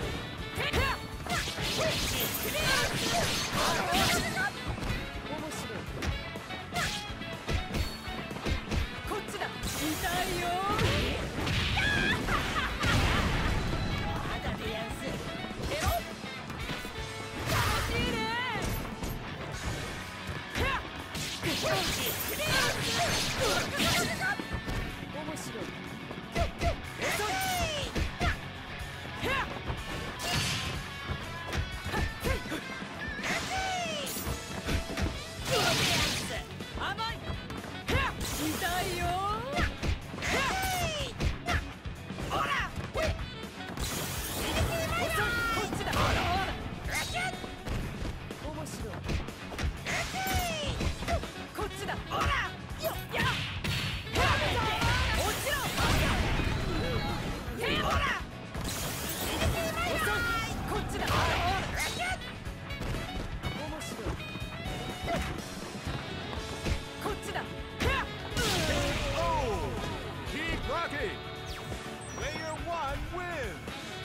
Speaker 3: Keep rocking Player 1 wins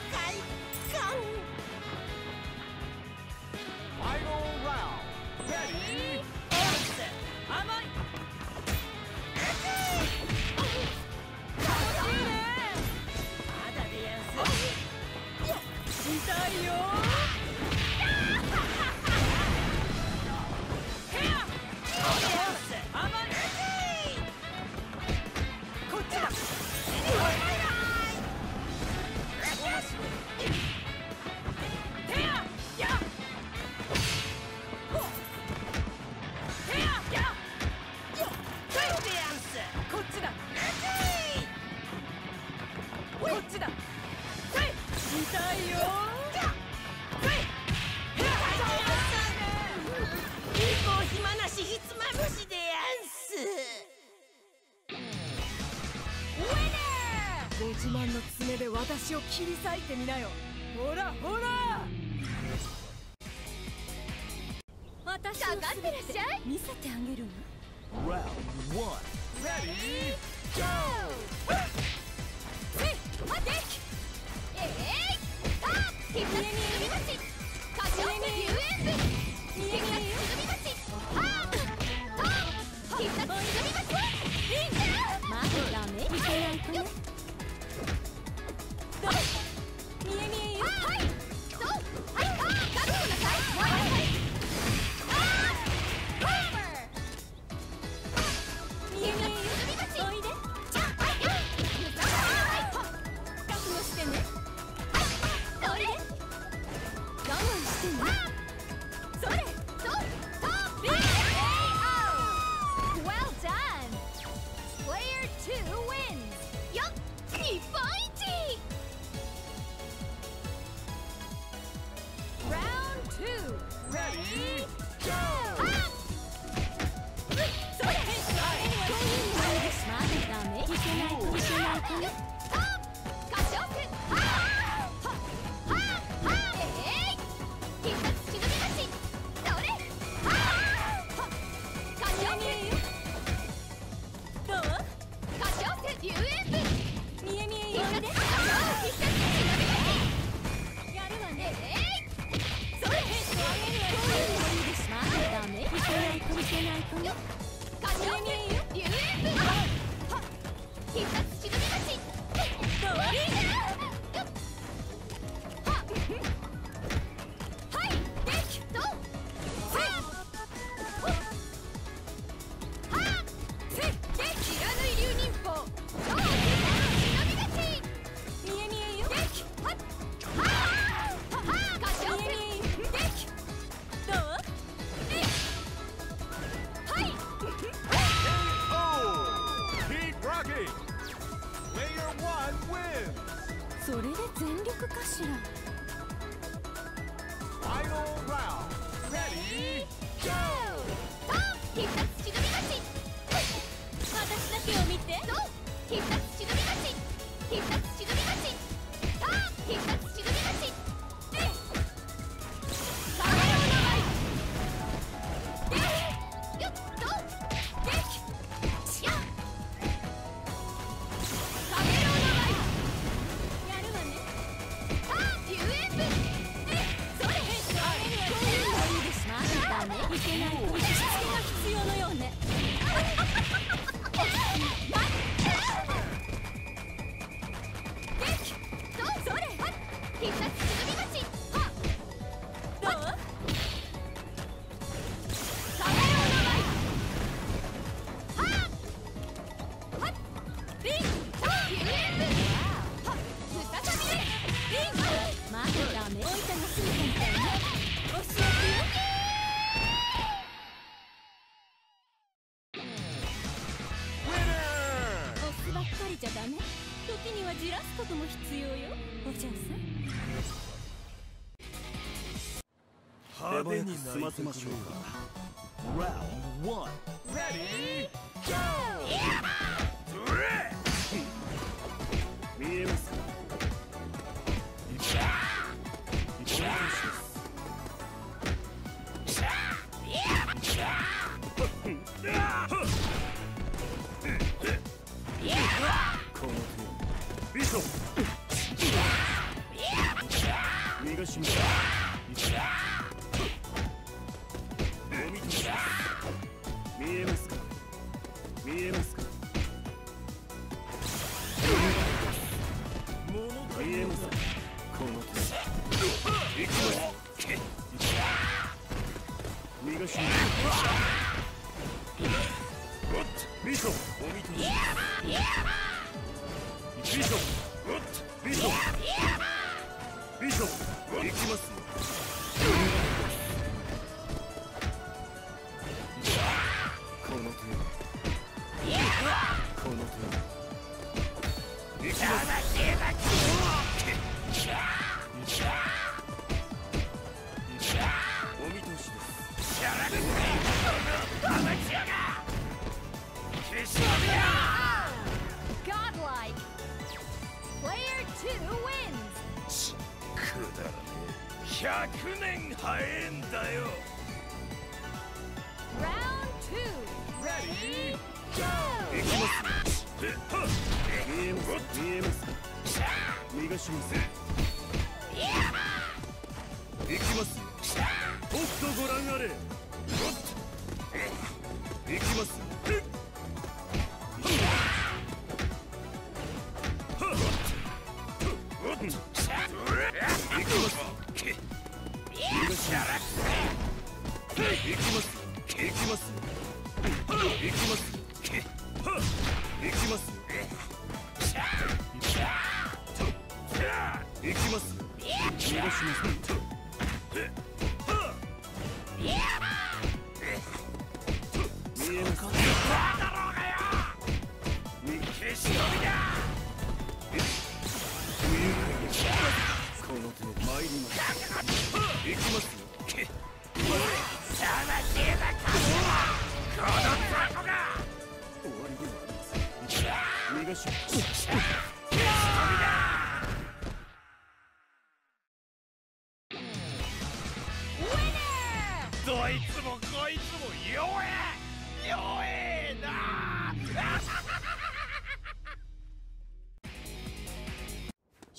Speaker 3: Final round Ready
Speaker 6: ご自慢の爪で私を切り裂いてみなよ。ほらほら。私
Speaker 1: かかってらっしゃい。
Speaker 6: 見せてあげるわ。
Speaker 3: Round 1 Ready Go
Speaker 1: 待って必殺忍び鉢歌唱部遊園部必殺忍び鉢必殺忍び鉢まだダメいけないかね見え見えよはいそうはい覚悟なさいはい見え見えよおいで覚悟してねそれ我慢してねそれそうWell done! Player 2 wins! よっ日本一 Round 2 Ready Go! それまだダメいけないかいけないかね歌唱部必殺忍び鉢それ歌唱部どう歌唱部竜炎舞
Speaker 5: 見え見えよ
Speaker 1: 必殺必殺忍び勝ちやるわねそれ
Speaker 5: ペースを上げるわよいいですまあダメいけないといけないとよ
Speaker 1: カシオペ竜炎舞必殺忍び勝ち
Speaker 5: どう
Speaker 1: はいできと知らぬ流忍法超必殺忍び勝ち
Speaker 5: 見え見えよ
Speaker 1: できカシオペでき
Speaker 5: どう
Speaker 1: はい
Speaker 3: Keep rocking! Player 1 wins!
Speaker 5: それで全力かしら
Speaker 3: Final round! Ready? Go!
Speaker 1: 必殺忍び勝ち
Speaker 5: 私だけを見て
Speaker 1: そう必殺忍び勝ち必殺忍び勝ちさあ必殺忍び勝ちカメラの前でよっとできやカメラの前
Speaker 5: やるわね
Speaker 1: さあ竜炎舞それ
Speaker 5: ペースを上げるわよいいですまあダメいけないとしつけが必要のようね
Speaker 1: それ必殺忍び勝ち
Speaker 5: どう
Speaker 1: カメラの前リン竜炎舞再びリン
Speaker 5: まだダメおいたがすぐみたいね教えてよ押すばっかりじゃダメ時にはじらすことも必要よお嬢さん
Speaker 3: 派手に済ませましょうか Round 1 Ready? Go! 見えますか
Speaker 4: ビショ
Speaker 3: 逃がしましょう見えますか見えますか見えますかこの手行きます逃がしまし
Speaker 4: ビショ
Speaker 3: お見通し
Speaker 4: ビショビショビショ
Speaker 3: 行きますよこの手この手行きますお見通しです
Speaker 1: Godlike Player 2 wins
Speaker 4: くだらねえ100年早えんだよ
Speaker 1: Round 2 Ready?
Speaker 3: 行きます見えます見えます逃がしません行きます
Speaker 4: とくとご覧あれ
Speaker 3: 行きます
Speaker 4: どいつもこいつも弱えな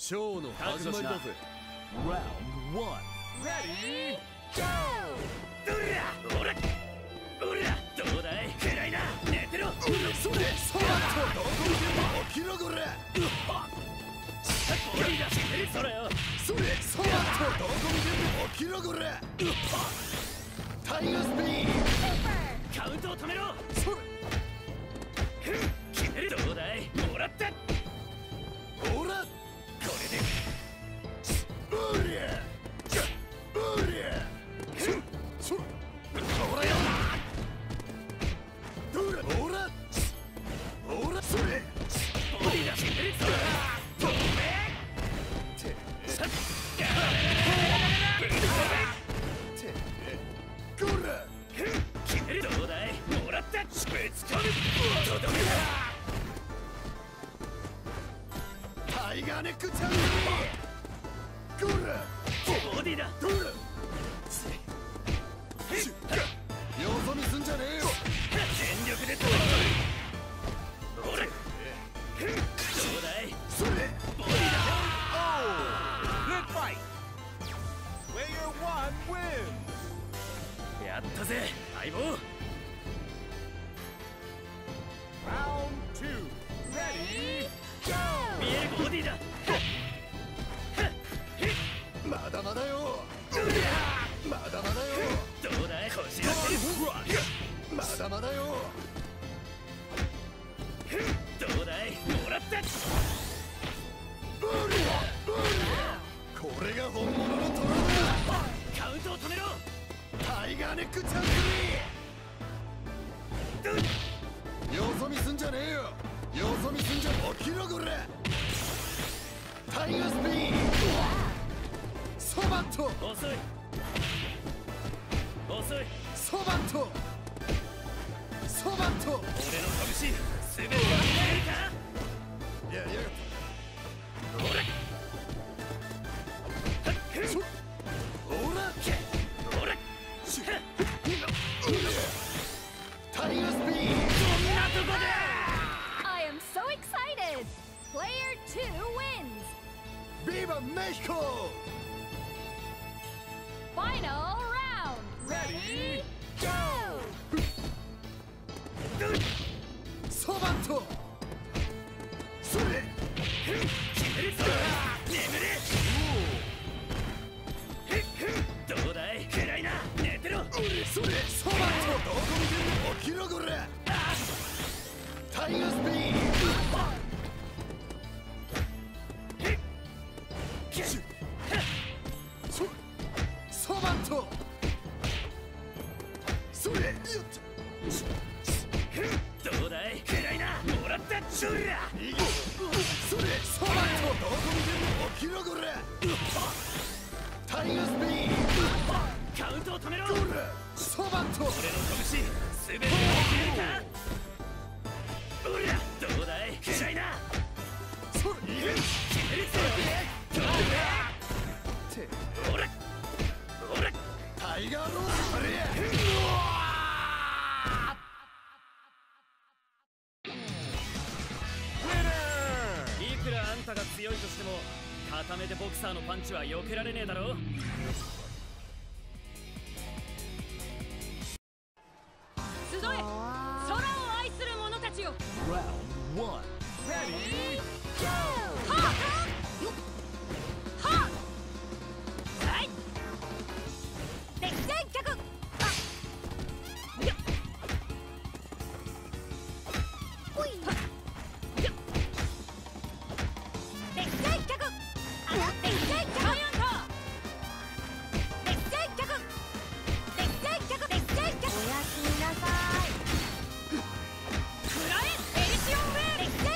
Speaker 3: ショーの始まりだぜ。Round 1 Ready Go。
Speaker 2: どらどうだい暗いな寝てろ。
Speaker 3: それそばとどこ見ても起きろこれ。
Speaker 2: ボディだそれよ。
Speaker 3: それそばとどこ見ても起きろこれ。タイガースピード。
Speaker 2: カウントを止めろ。
Speaker 3: それ
Speaker 2: 決める。どうだいもらった。
Speaker 3: ほら
Speaker 2: これで
Speaker 3: うりゃうりゃそほらよどらほらほらそれ
Speaker 2: ボディだ決める。それ止め
Speaker 3: こら
Speaker 2: 決める。どうだいもらった。スペースカムとどめ
Speaker 3: タイガーネックチャンネル。こら
Speaker 2: ボディだ。
Speaker 3: どらよそ見すんじゃねえよ。
Speaker 2: 全力で止める。ほらどうだい
Speaker 3: それ
Speaker 2: ボディだ。
Speaker 3: Good fight Player 1 wins。
Speaker 2: やったぜ相棒。
Speaker 3: Round 2 Ready Go。
Speaker 2: 見えるボディだ。
Speaker 3: まだまだよまだまだよ
Speaker 2: どうだいこじらせる。
Speaker 3: まだまだよ
Speaker 2: どうだいもらった。
Speaker 3: これが本物のトラ
Speaker 2: カウントを止めろ。
Speaker 3: だ。タイガーネックチャンスリー。よそ見すんじゃねえよ。よそ見すんじゃ起きろこれ。タイガースピード。そばと
Speaker 2: 遅い遅い。
Speaker 3: そばとそばと。
Speaker 2: 俺の拳すべてが見えるか。
Speaker 3: いやいや
Speaker 2: ほら
Speaker 3: そほら
Speaker 2: ほら
Speaker 3: タイガースピー
Speaker 2: こんなとこで。
Speaker 1: I am so excited! Player 2 wins!
Speaker 3: ドビバメヒコ。
Speaker 1: Final round! Ready? Go!
Speaker 3: そばとそれ
Speaker 2: 決めるぞ。眠れ。どうだい暗いな寝てろ。
Speaker 3: それそばとどこ見ても起きろこれ。タイガースピード。そばとそれよっ
Speaker 2: どうだい暗いなもらったチュラ。
Speaker 3: それそばとどこ見ても起きろこれ。タイガースピー
Speaker 2: カウントを止めろ。
Speaker 3: ド。これそばと
Speaker 2: 俺の拳すべてが消えるか。おりゃどうだい暗いな。
Speaker 3: それ
Speaker 2: 決めるぞ。ほらほら
Speaker 3: タイガーローズあれや。
Speaker 2: いくらあんたが強いとしても固めでボクサーのパンチは避けられねえだろ。
Speaker 5: 集え空を愛する者たちよ。
Speaker 3: Round 1 Ready Go。
Speaker 5: はあはあはいで全脚あよっほいはっよっで全脚あで全脚ジャイアントで全脚で全脚で全脚おやすみなさいくらえエリシオンウェイで全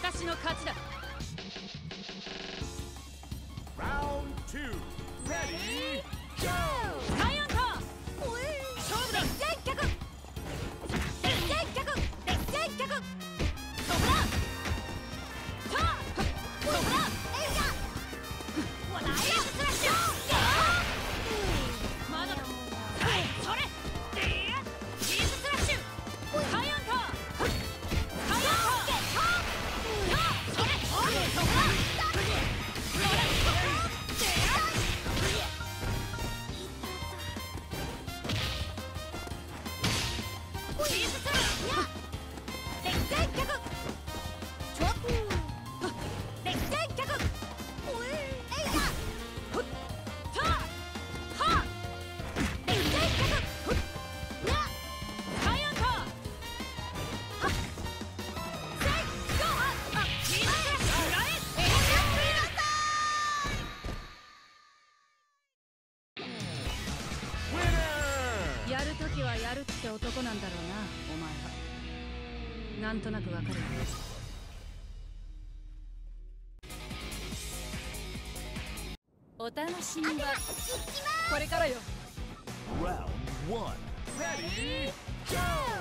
Speaker 5: 私の勝ちだ。
Speaker 3: Round 2. Ready? Go!
Speaker 5: ライオンと
Speaker 1: 勝負だ。全脚全脚全脚そこだ。さあそこだ。えいや我来了スラッシュ。
Speaker 5: まだだ。それチーズスラッシュ。ライオンとライオンとそれそこだ。やるときはやるって男なんだろうな、お前は。なんとなくわかるよ。お楽しみはこれからよ。
Speaker 3: Round 1. Ready? Go!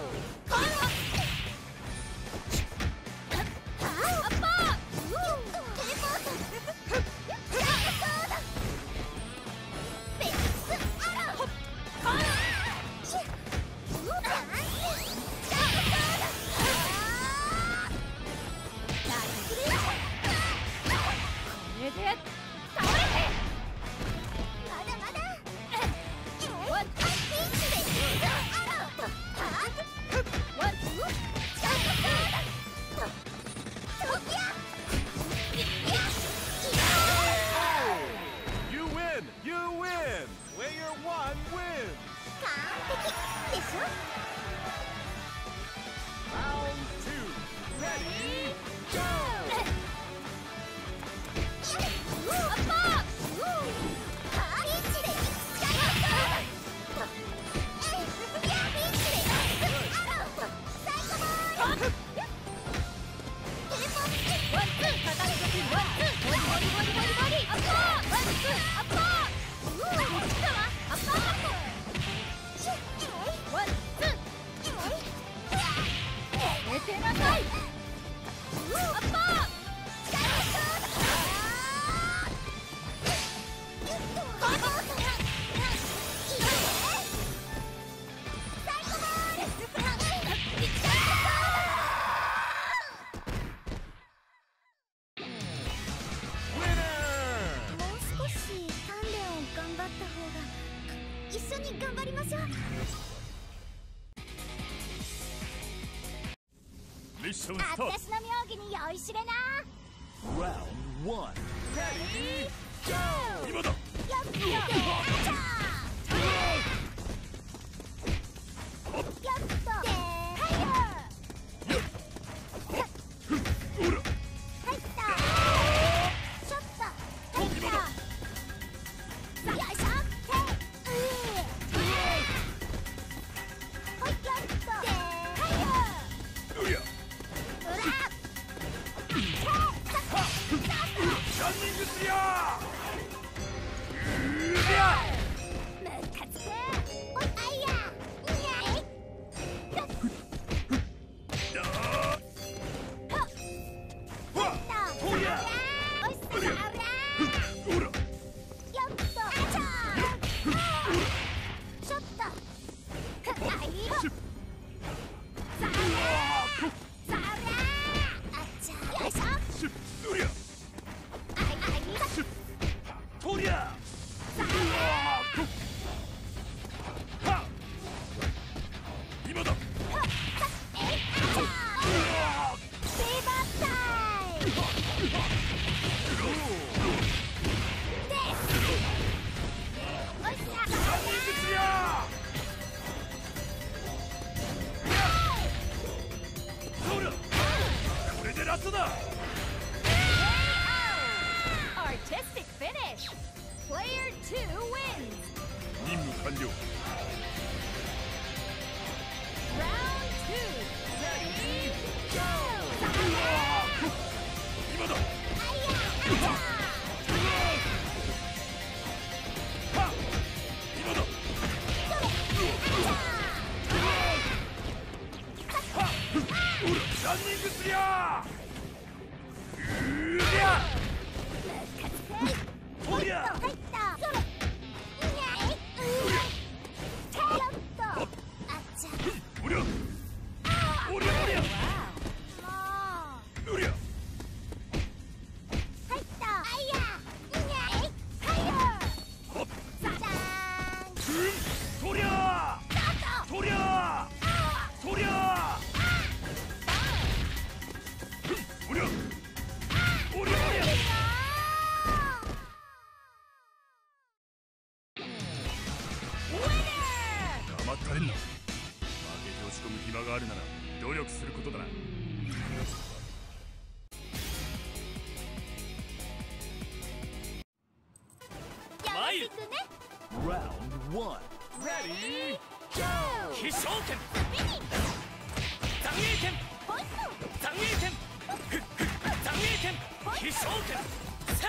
Speaker 4: ミッションスタート。
Speaker 1: 私の妙義に酔いしれな。
Speaker 3: Round 1. Ready? Go!
Speaker 4: 今だ。
Speaker 1: よっよっあちゃー。よっと
Speaker 4: ほら。
Speaker 1: 入ったちょっと入ったよいしょほいよっと
Speaker 4: うりゃ。ランニングすりゃ。うりゃ。
Speaker 1: ムカつくおいあいやにゃい
Speaker 4: ほりゃ。
Speaker 1: おいしそうだ
Speaker 4: ほら。
Speaker 1: よっとあちゃーちょっとはいさああっちゃよいしょ
Speaker 4: うりゃ。
Speaker 1: あいあい
Speaker 4: とりゃ。今だ。これでラストだ。
Speaker 1: Artistic finish. Player 2 wins.
Speaker 4: 任務完了。
Speaker 1: Round 2. Ready? Go.
Speaker 3: くすりゃおりゃ
Speaker 1: 入ったそれいやいちょっとあっちゃ
Speaker 4: おりゃ
Speaker 3: おりゃおりゃ
Speaker 1: もう
Speaker 3: おりゃ
Speaker 1: 入ったあいやいやい入るじゃーん
Speaker 3: とりゃとりゃとりゃおりゃおりゃおりゃ
Speaker 4: 黙ったれんな。負けて落ち込む暇があるなら努力することだな。
Speaker 3: 参る
Speaker 1: よろしくね
Speaker 3: Round 1 Ready 飛翔剣残影剣
Speaker 1: ポイント
Speaker 3: 残影剣残影剣飛翔剣せ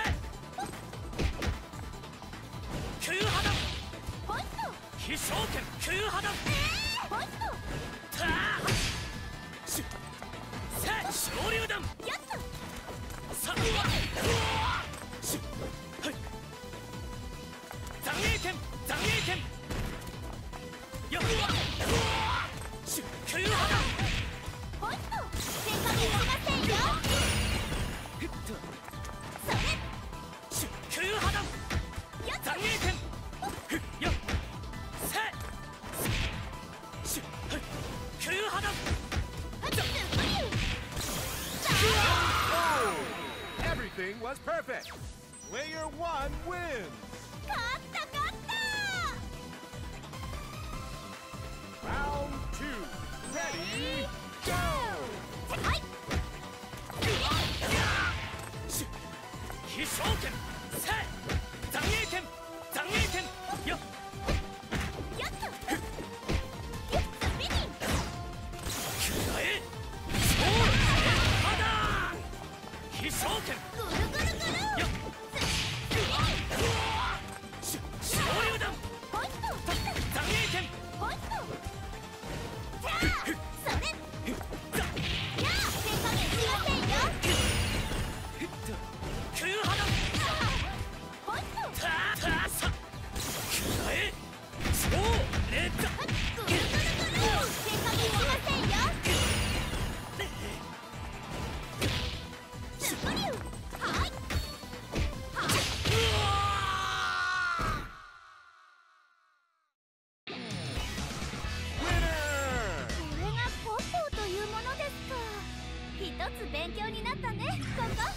Speaker 3: 空波弾
Speaker 1: ポイント
Speaker 3: 飛翔剣空波弾
Speaker 1: ポイント
Speaker 3: たあしせ昇竜弾
Speaker 1: やった
Speaker 3: さしはい残影剣残影剣よっし空波弾
Speaker 1: ポイント正解しませんよ
Speaker 3: ヒット
Speaker 1: それ
Speaker 3: し空波弾
Speaker 1: やった
Speaker 3: 残影剣ふっよっせしはい空波弾
Speaker 1: スーパーユー
Speaker 7: Everything was perfect. Player 1 wins.
Speaker 1: 勝った勝った
Speaker 7: Round 2. Ready?
Speaker 1: はい
Speaker 3: し飛翔剣せ残影剣残影剣よっ
Speaker 1: やったよっスピニン
Speaker 3: くらえそう波弾飛翔剣
Speaker 1: ぐるぐるぐる
Speaker 3: よっ
Speaker 1: スピニン
Speaker 3: 昇竜弾
Speaker 1: ポイント
Speaker 3: 残影剣
Speaker 1: ポイントじゃあそれやあ正解しませんよ
Speaker 3: ヒット空波弾
Speaker 1: ポイント
Speaker 3: たさくらえ超レッド
Speaker 1: ぐるぐるぐる正解しませんよスプリューはいこれがポッポーというものですか。一つ勉強になったね、ここ。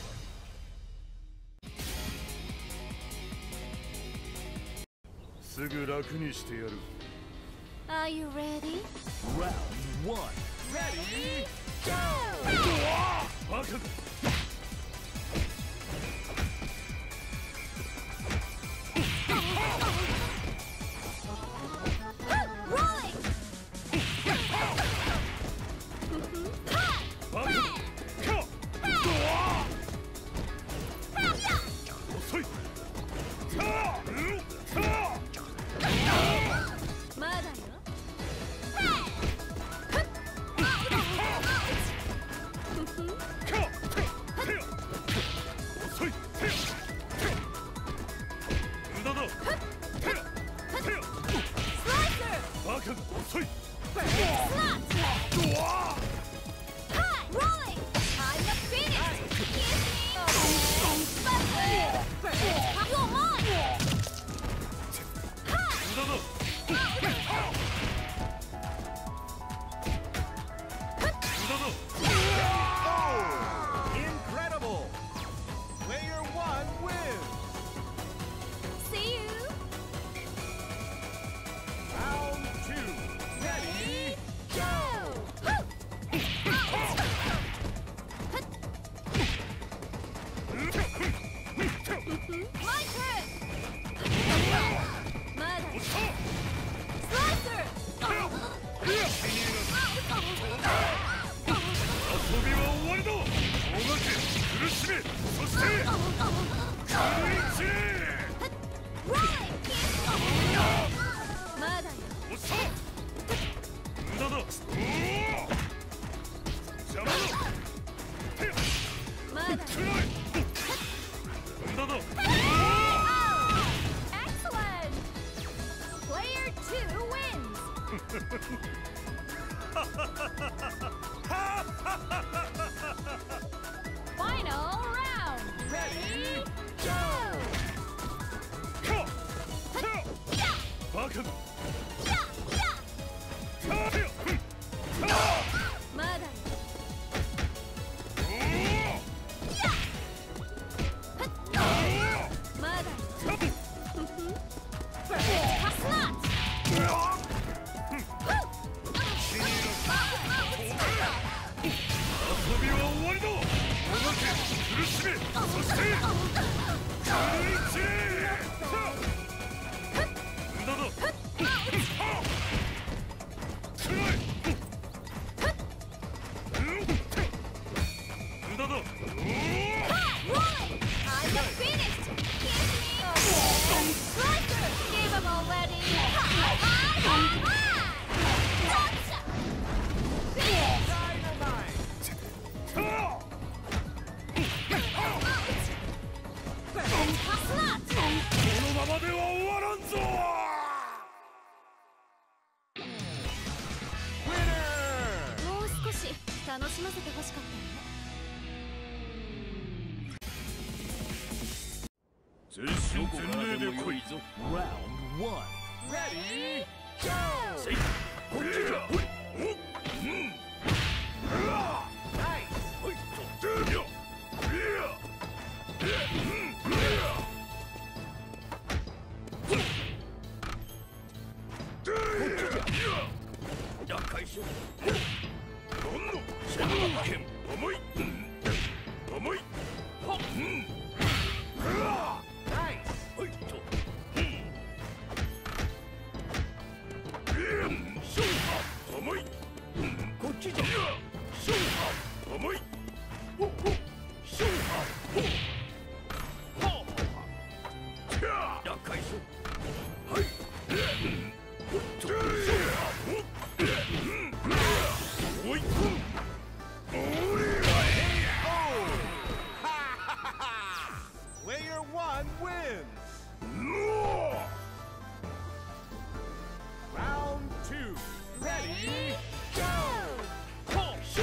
Speaker 4: すぐ楽にしてやる。
Speaker 1: Are you ready?
Speaker 3: Round 1
Speaker 7: Ready?
Speaker 4: バカだ。バカだ。遅い。
Speaker 1: まだよ。
Speaker 4: 遅い。無駄だ。バカだ。遅い。無駄だ。無駄だ。
Speaker 7: Incredible. Player 1 wins.
Speaker 1: See you.
Speaker 7: Round 2. Ready?
Speaker 1: My turn. まだよ。スライス。
Speaker 4: 遊びは終わりだ。もがけ、苦しめ、そしてクリンチ。
Speaker 1: まだよ。
Speaker 4: おっしゃ。無駄だ。邪魔だ。
Speaker 1: Final round. Ready? Go!
Speaker 4: バカだ。
Speaker 1: まだよ。まだよ。
Speaker 4: 遊びは終わりだ。もがけ、苦しめ、そして狂い散れ。無駄だ。くらえ。無駄だ。
Speaker 1: I'm the finished! Kiss me! Striker! Give him already! Gotcha! Finish! Hustle!
Speaker 4: このままでは終わらんぞ。
Speaker 1: もう少し楽しませてほしかったよね。
Speaker 4: 全身全霊で来い。
Speaker 3: Round 1. Ready? Go!
Speaker 4: せい。こっちじゃ。
Speaker 7: Player 1 wins. Round 2. Ready? Go!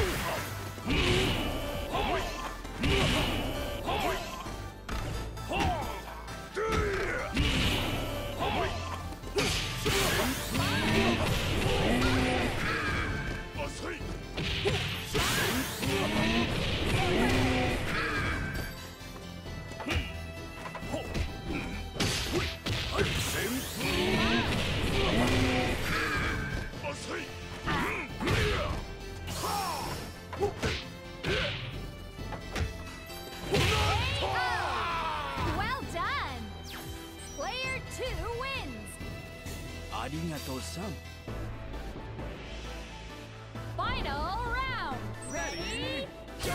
Speaker 1: Well done! Player 2 wins!
Speaker 3: ありがとうさん。
Speaker 1: Final round!
Speaker 7: Ready?
Speaker 1: Go!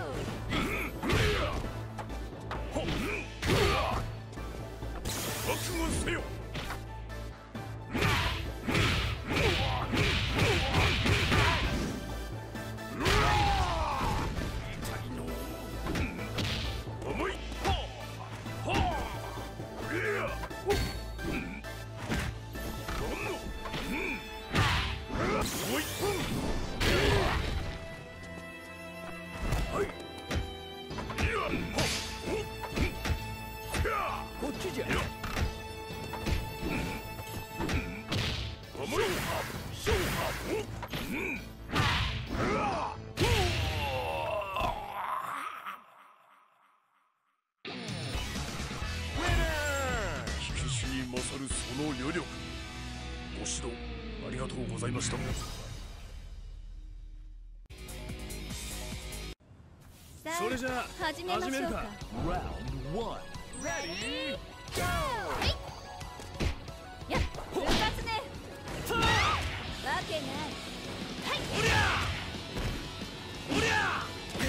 Speaker 4: 覚悟せよ。重い。
Speaker 3: こっちじゃ。
Speaker 4: 火消しに勝るその余力。ご指導ありがとうございました。
Speaker 1: さ
Speaker 3: それじゃあ
Speaker 1: 始めましょうか。
Speaker 3: Round 1.
Speaker 7: Ready? Go!
Speaker 1: やっ復活ね。わけない。はい。
Speaker 3: おりゃおりゃ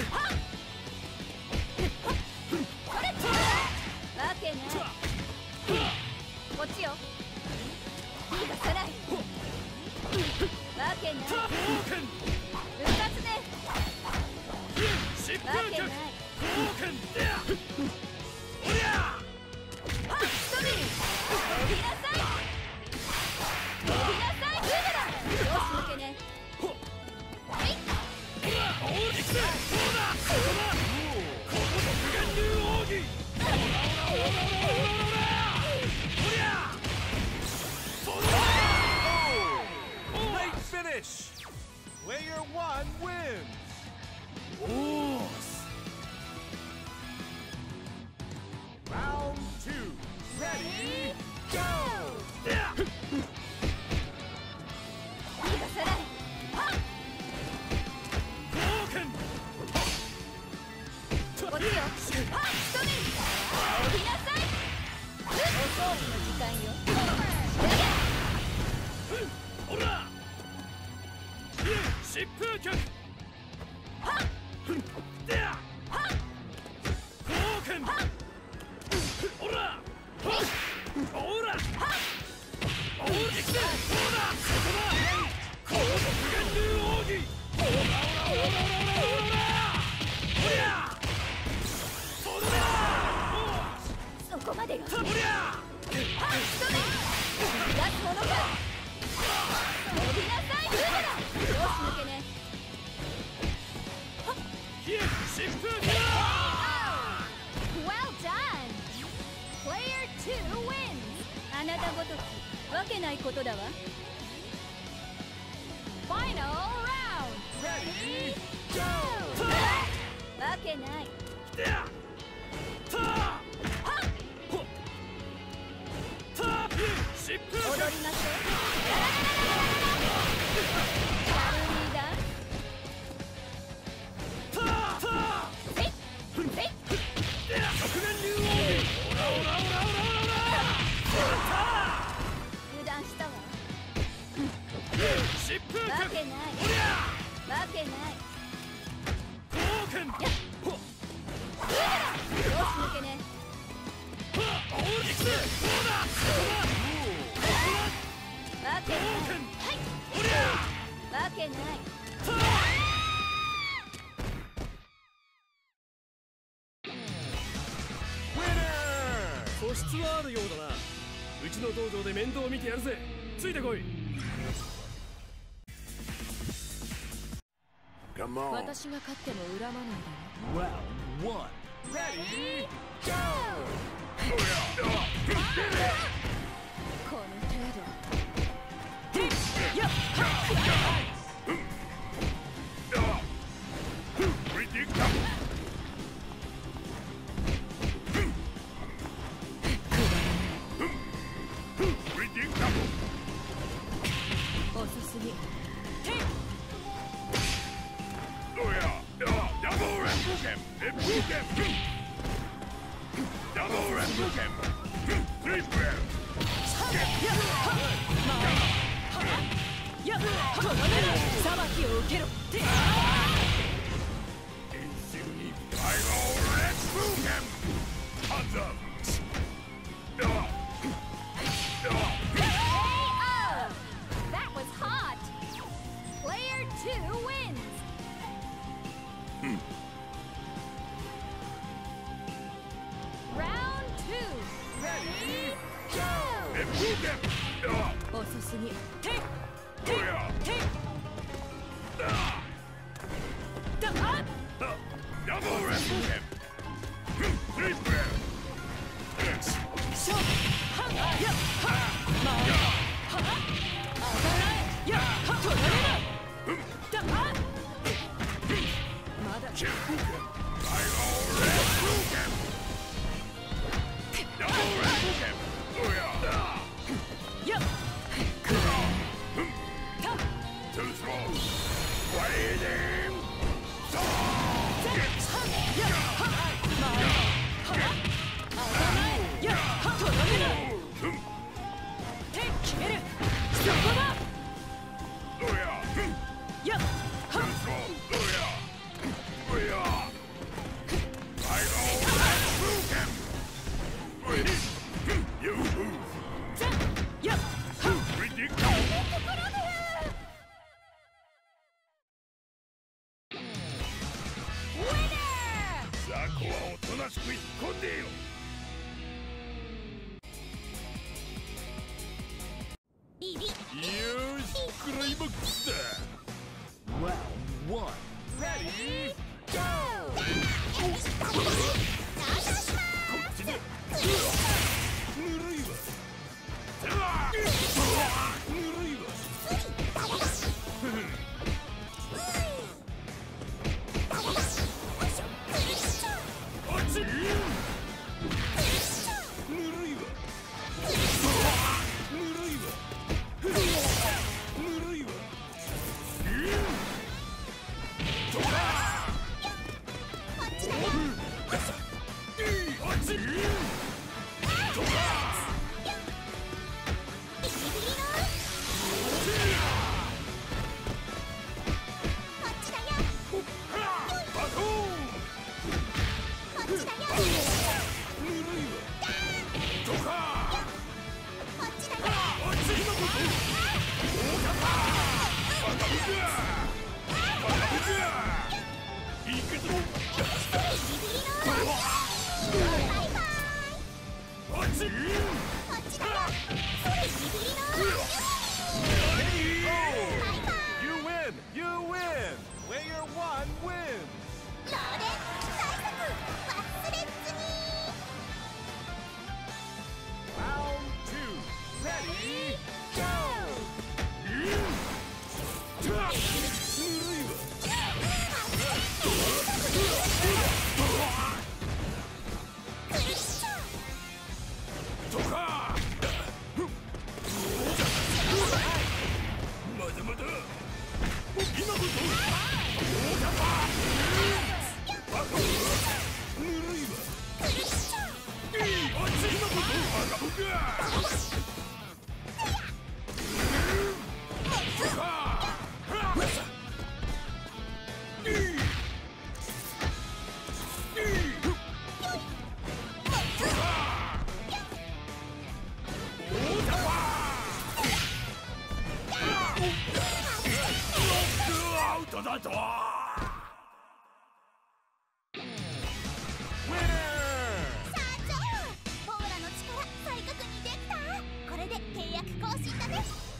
Speaker 1: これわけない。こっちよ。逃がさない。わけない。復活ね。
Speaker 3: 疾
Speaker 1: わけない。
Speaker 3: おりゃ
Speaker 1: はっ、飛びなさい。飛びなさい。ブーメラン。
Speaker 2: 疾風脚でや剣オラオラオラ行くぜどうだそこだこの極限流奥義オラオラオラオラオラオラおりゃそれだ
Speaker 1: そこまでよ。
Speaker 2: おりゃ
Speaker 1: 逃がすものか。飛びなさいブーメラン。よし抜けね。
Speaker 2: ひえ疾風脚
Speaker 1: Well done! Player 2 wins! あなたごときわけないことだわ。Final round!
Speaker 7: Ready,
Speaker 1: Go! わけない。
Speaker 2: でやたあほた疾風
Speaker 1: 踊
Speaker 2: 脚
Speaker 1: りましょう。カルミダン
Speaker 2: たた
Speaker 1: せいせい
Speaker 2: でや極限流奥義オラオラオラオラオラオラ
Speaker 1: 油断したわ。
Speaker 2: 疾風脚
Speaker 1: わけない。
Speaker 2: おりゃ
Speaker 1: わけない。
Speaker 2: 冒険ほっ
Speaker 1: ブーメラン。よし抜けね。
Speaker 2: おりくぜどうだ
Speaker 1: わけない。
Speaker 2: 冒険
Speaker 1: はい
Speaker 2: おりゃ
Speaker 1: わけない。
Speaker 7: winner!
Speaker 2: 素質はあるようだな。うちの道場で面倒を見てやるぜ。ついてこい。
Speaker 4: Come on.
Speaker 6: 私が勝っても恨まないでね。
Speaker 7: Round one. Ready, go!
Speaker 6: この程度。 遅すぎ。 やっこの目の裁きを受けろ。
Speaker 1: That was hot! Player 2 wins! Round 2!
Speaker 7: Ready,
Speaker 1: Go!
Speaker 6: 遅すぎ。まだ。
Speaker 7: round one. Ready, go!
Speaker 3: こっちだよ。
Speaker 4: ウトだと。
Speaker 1: ポーラの力再確認できた。これで契約更新だね。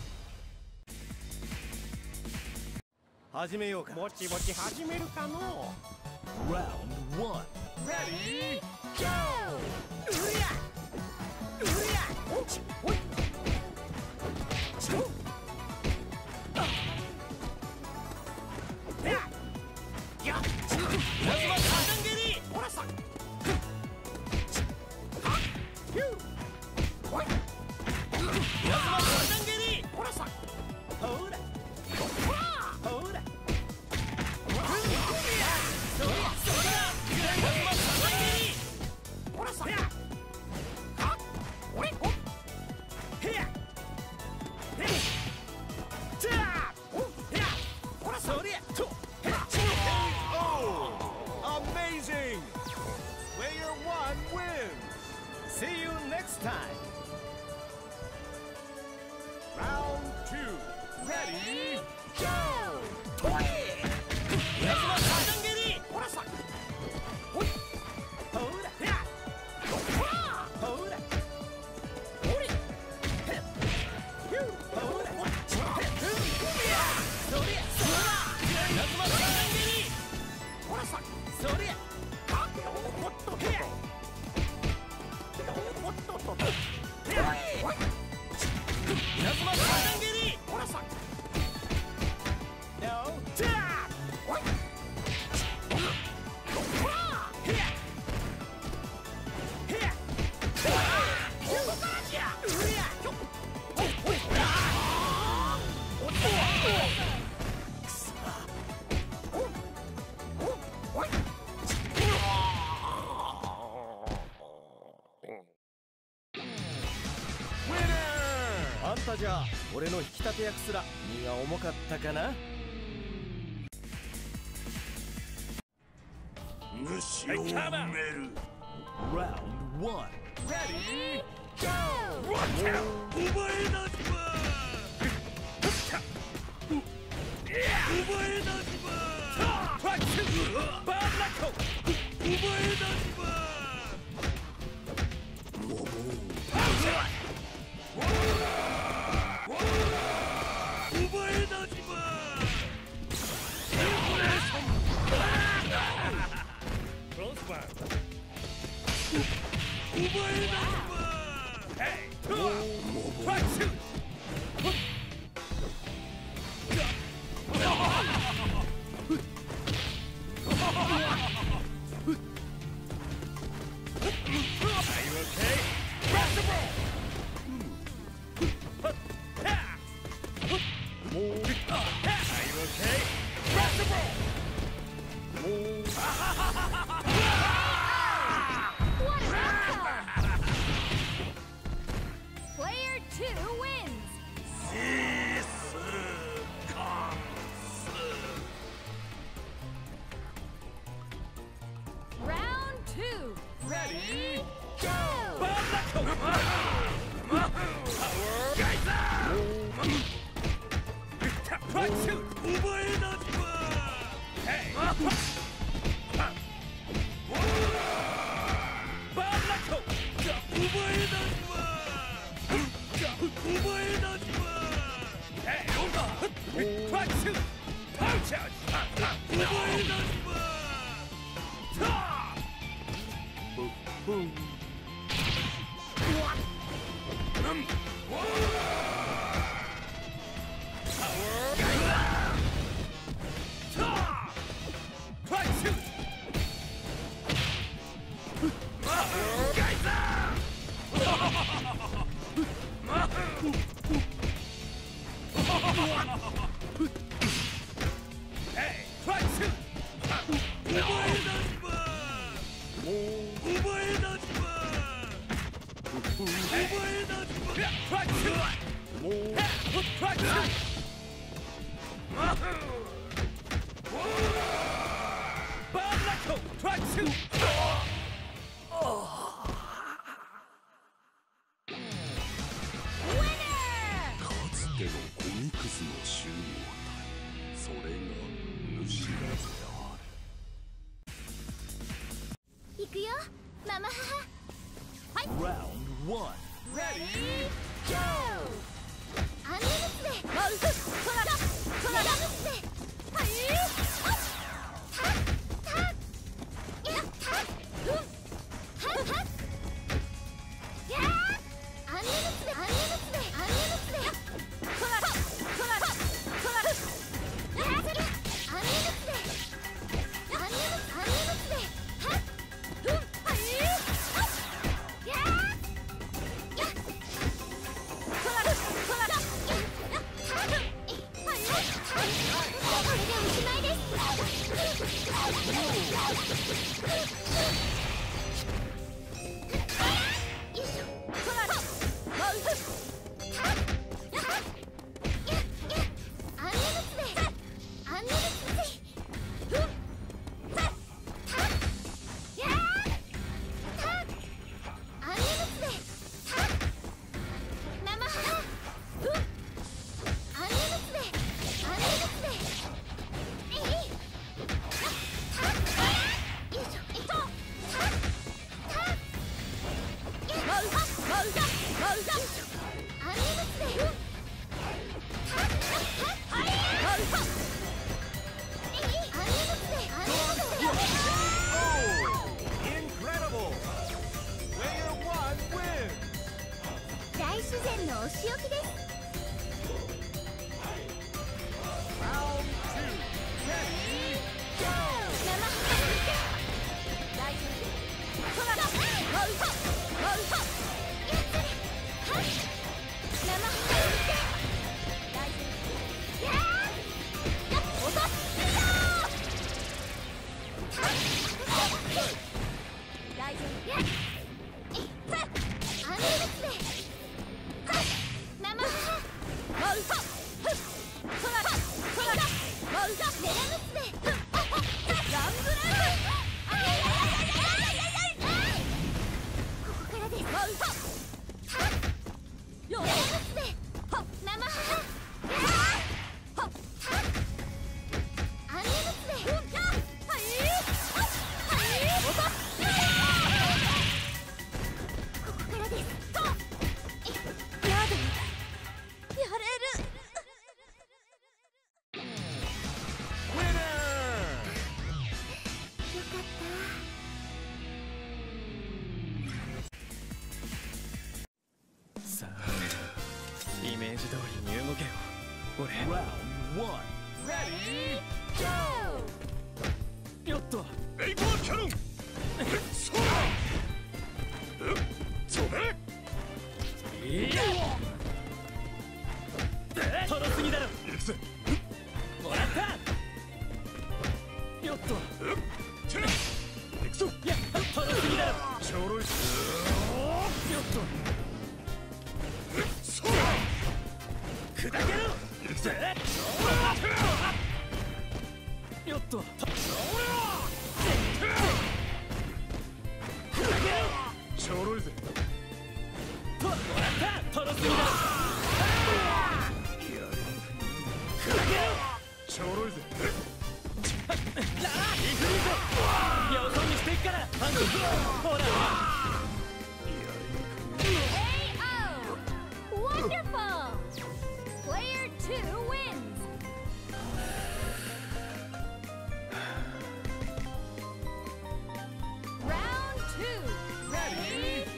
Speaker 3: 始めようか。ぼちぼち始めるかの。
Speaker 7: Round 1. Ready, go!
Speaker 3: あんたじゃ俺の引き立て役すら荷が重かったかな。
Speaker 4: 主を埋める。
Speaker 7: Round 1. Ready, go!
Speaker 4: お前の自分。お前の自分。バーラコ。お前の自分。
Speaker 1: Player 2 wins. Round 2.
Speaker 7: Ready, go!
Speaker 4: かつてのコミクスの集合体、それが
Speaker 1: 行くよママ母。はい
Speaker 7: Round 1.
Speaker 1: Ready go。アンネルスでマウストララトララムスではいタッタッやタッフンハッハッやーアンネルスでアンネルスでアンネルスでトララトララトララやーそれアンネルスでアンネルスアンネルスでハッフンはいやー大自然のお仕置きです。
Speaker 2: さあイメージ通りに動けよ俺。
Speaker 7: Round 1.
Speaker 1: Ready go。
Speaker 2: よっと
Speaker 4: レイバーキャノンそうそれ
Speaker 2: いやとろすぎだろ。
Speaker 4: 行くぜ
Speaker 2: もらったよっと
Speaker 4: 行くぞ
Speaker 2: いやとろすぎだろ。
Speaker 4: ちょろい
Speaker 2: よっと
Speaker 4: そう
Speaker 2: 砕けろ。
Speaker 4: 行くぜ
Speaker 2: よっと
Speaker 4: ちょろいぜ
Speaker 2: もらったとろすぎだろ。砕けろ。
Speaker 4: ちょろいぜ
Speaker 2: いくぞよそ見してっからパンクほら
Speaker 1: KO Wonderful Player 2 wins。Round 2 Ready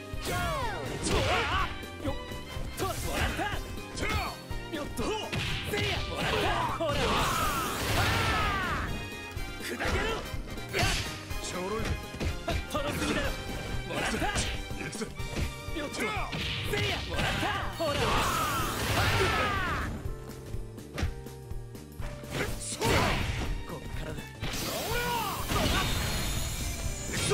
Speaker 1: go。
Speaker 2: よっともらったよっとせいやもらったほら砕けろ。
Speaker 4: ちょろいぜ
Speaker 2: とろすぎだろ。もらった
Speaker 4: 行くぜ
Speaker 2: よっとせいやもらったほら
Speaker 4: そう
Speaker 2: こっからだ。
Speaker 4: 行くぞ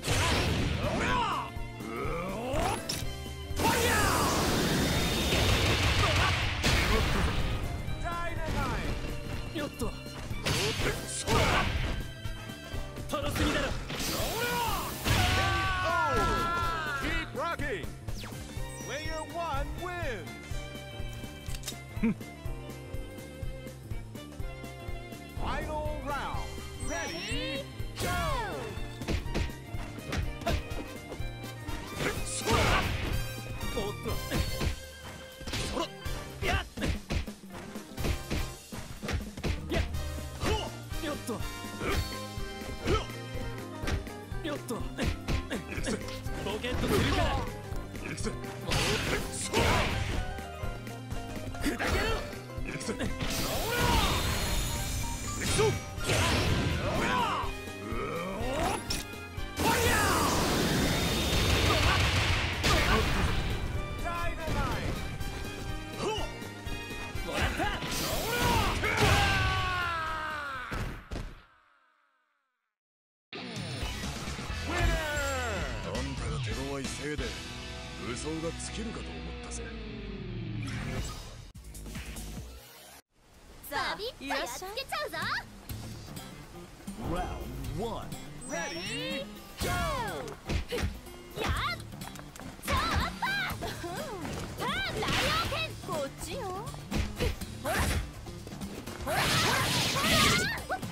Speaker 2: よっと
Speaker 4: そう
Speaker 2: とろすぎだろ。
Speaker 3: Keep rocking. Player 1 wins. Final round.
Speaker 1: Ready, go!
Speaker 2: おっとそろやっやっよっとよっとポケットするから
Speaker 4: 行くぜ
Speaker 2: 砕けろ
Speaker 4: 行くぜ
Speaker 2: ほら
Speaker 4: 行くぞ
Speaker 2: もらった
Speaker 4: あんたが手強いせいで武装が尽きるかと思ったぜ
Speaker 1: さあビッとやっつけちゃうぞ
Speaker 7: Round 1.
Speaker 1: Ready, go! やっ超アッパーターンライオン剣こっちよほらほらほらほら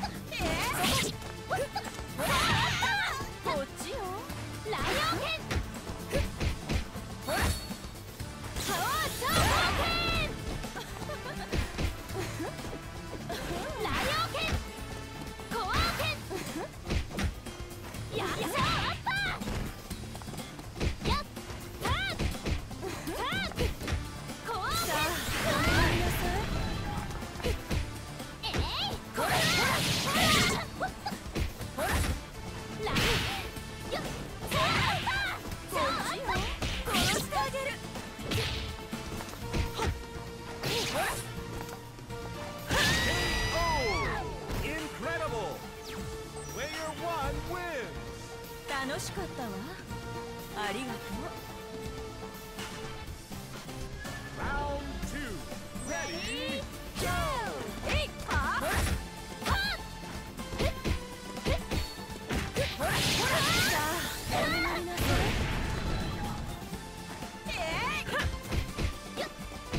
Speaker 1: こっちよライオン剣ほらパワー超剣ライオン剣コア剣やっちゃアッパーやっターンコア剣えいこれほらライよっ超アッパー超アッパー殺してあげるほら
Speaker 3: Incredible! Player 1 wins!
Speaker 6: 楽しかったわありがとう
Speaker 3: Round 2. Ready, go!
Speaker 1: えいはあはあほらほらさあお願いなさいよっ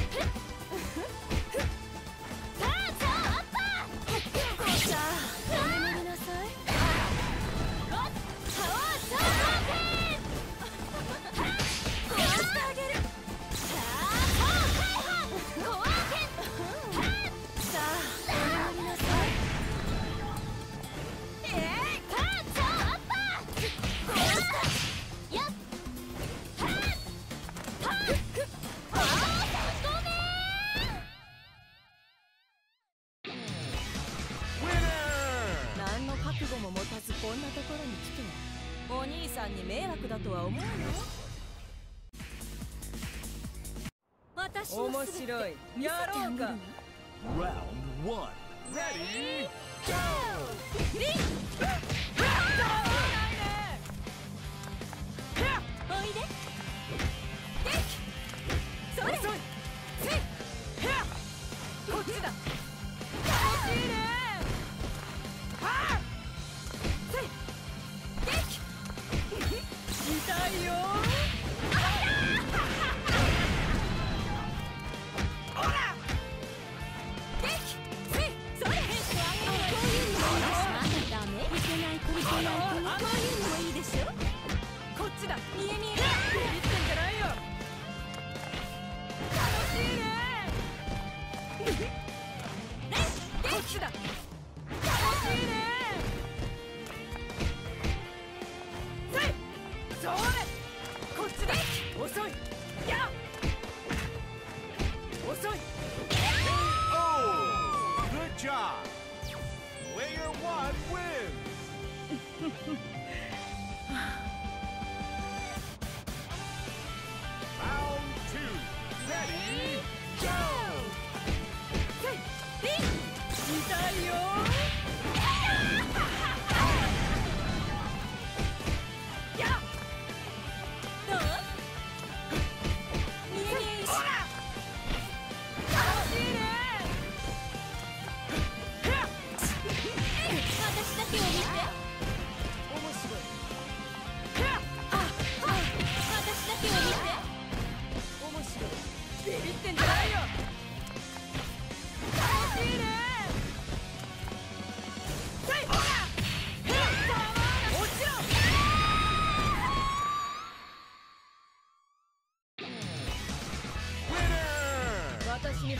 Speaker 1: さあ超アッパーさあお願いなさいパワー超壊してあげるさあ超解放コア剣さあお願いなさいターン超アッパー壊したやっターンターンごめん
Speaker 3: Winner!
Speaker 6: 何の覚悟も持たずこんなところに来てお兄さんに迷惑だとは思うよ
Speaker 1: 私
Speaker 6: 面
Speaker 1: の全て
Speaker 6: 白い
Speaker 1: 見せて
Speaker 6: やろうか
Speaker 1: あげるわ
Speaker 7: Round 1.
Speaker 3: Ready,
Speaker 1: リンおいでできそれ
Speaker 6: 遅いせいへやこっちだ楽しいねはあせい
Speaker 1: でき
Speaker 6: 痛いよ
Speaker 1: ほらできせいそれこういうのまだダメいけないこれじゃないこういうのもいいでしょ
Speaker 6: こっちだ見え見えビビってんじゃないよ楽しいねこっちだ楽しいねせいそれこっちだ遅いや遅い
Speaker 3: oh! Good job! Player 1 wins! Round 2. Ready, go!
Speaker 6: 痛いよ
Speaker 1: やどう見え見えいし
Speaker 6: ほら楽しいね
Speaker 1: 私だけを見て
Speaker 3: 面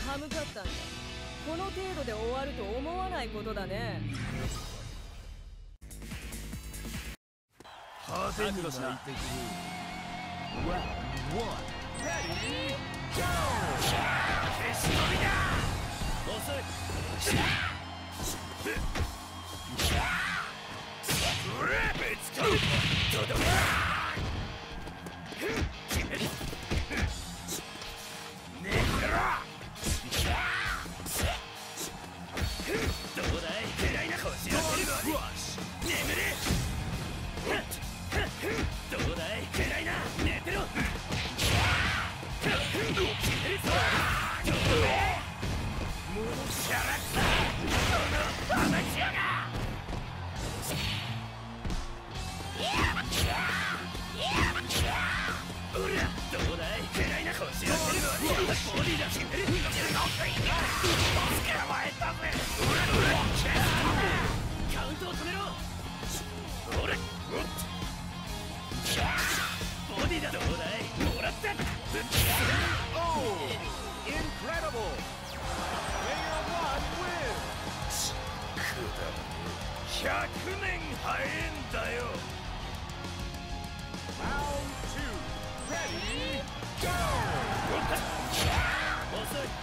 Speaker 6: 歯向かったんだ。この程度で終わると思わないことだね。
Speaker 4: 派手に泣いてくる。Round 1 Ready Go。
Speaker 3: 消し飛びだ。遅い。ぶつかる。とどめ。ねえろ。どうだい。偉いな。腰を振る。眠れ。どうだい。偉いな。寝てろ。決めるぞ。どうだい。もうしゃらくさ。このアマチュアが。ほら、どうだい。偉いな。腰を振る。ボディだ。決める。捕まえたぜ。カウントを止めろ。ほら、ボディだ。どうだい。もらった。
Speaker 4: Oh! Incredible! Player 1 wins!
Speaker 3: 100年早えんだよ。
Speaker 4: Round 2 Ready Go!
Speaker 3: 遅い。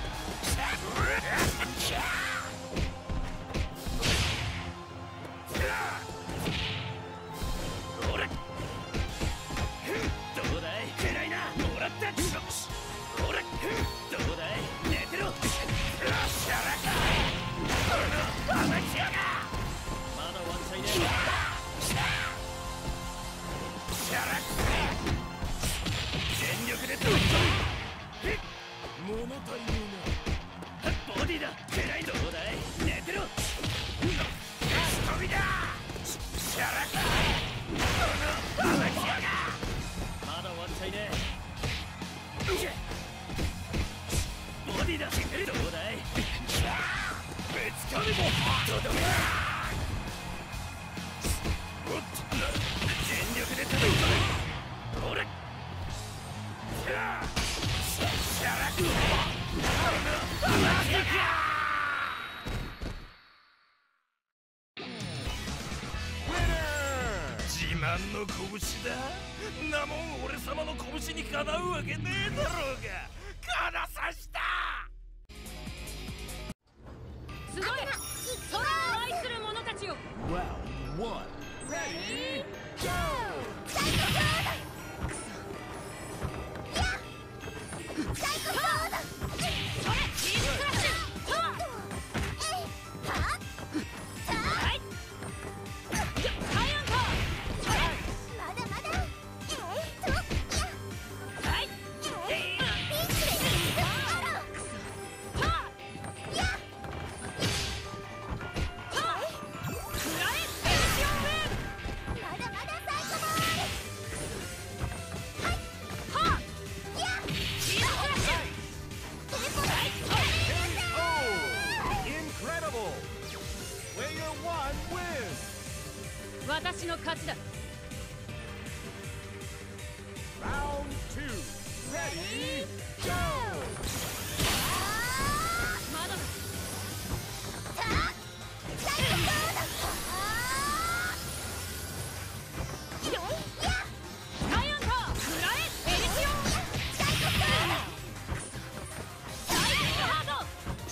Speaker 3: ほら。どうだい。偉いな。もらった。ほら。どうだい。寝てろ。しゃらか。このアマチュアが。まだワンチャイね。しゃらく。全力で飛び込む。
Speaker 4: 物足りねえな。
Speaker 3: ボディだ。偉い。どうだい。寝てろ。飛びだ。しゃらか。このアマチュアが。まだワンチャイね。ボディだ。どうだい。ぶつかるぞ。とどめ。全力で飛び込む。ほら。しゃらく。このアマチュアが。自慢の拳だ。なもん俺様の拳にかなうわけねえだろうが。かなさした。
Speaker 5: すごい。空を愛する者たちよ。
Speaker 4: Round 1 Ready Go!
Speaker 5: それチームクラッシュ。はい。サイアンカー。それ。
Speaker 1: まだまだ。
Speaker 5: はい。
Speaker 4: Incredible! Player 1 wins!
Speaker 5: 私の勝ちだ。
Speaker 4: Round 2 Ready Go!
Speaker 5: まだだ。サイアンカー。フラエエリシオン。サイキックハート。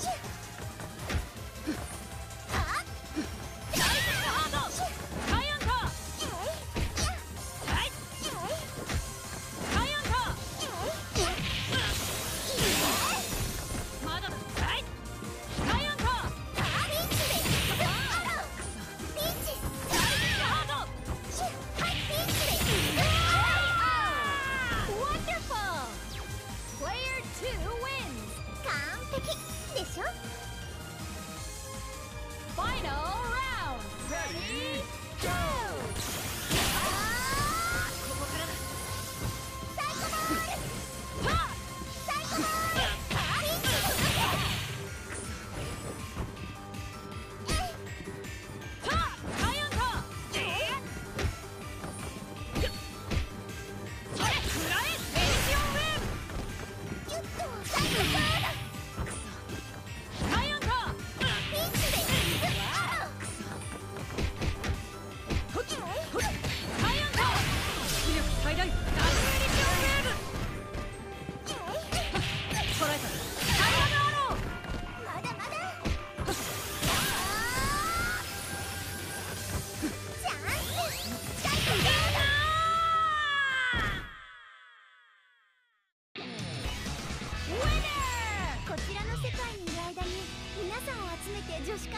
Speaker 5: サイキックハート。サイアンカー。はい。サイアンカー。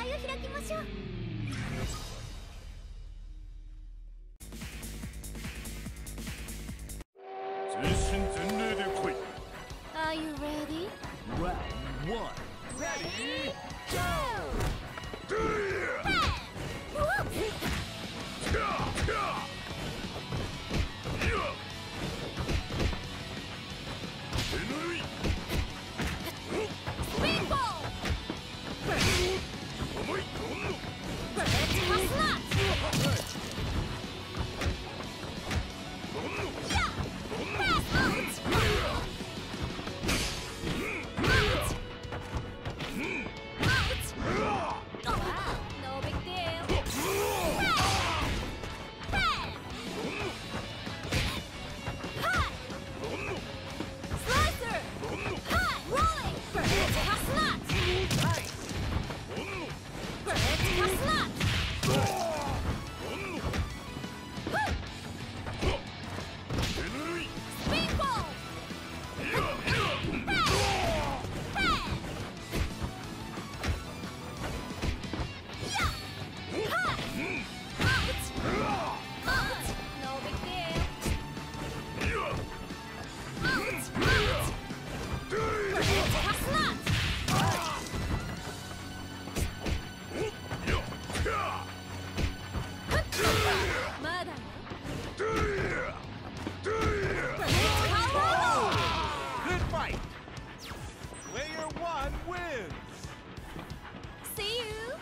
Speaker 1: 会を開きましょう。
Speaker 4: 全身全霊で来い。
Speaker 1: Are you ready?
Speaker 7: Round 1.
Speaker 3: Ready?
Speaker 1: No big deal. Slicer! Rolling! Kasnat! Kasnat! Speedball! No big deal. Kasnat! まだよ。
Speaker 3: Good fight. Player 1 wins.
Speaker 1: See you.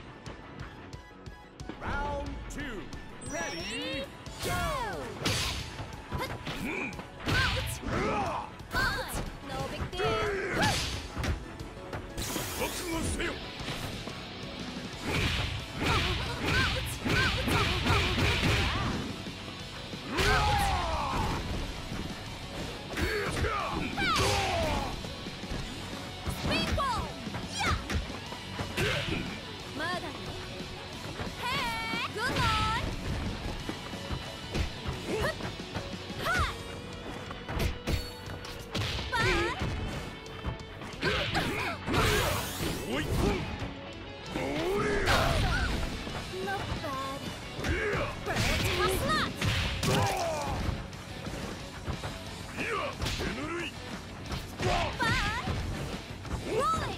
Speaker 3: Round 2. Ready?
Speaker 1: Go! Out! No big deal.
Speaker 4: 覚悟せよ。
Speaker 1: Speedball! Yeah! まだよ。Hey! Good one! Hi! Bye!
Speaker 4: 追い込む。
Speaker 1: Not bad.
Speaker 4: いや。
Speaker 1: Kasnat!
Speaker 4: いや。手ぬるい。
Speaker 1: Bye! Rolling!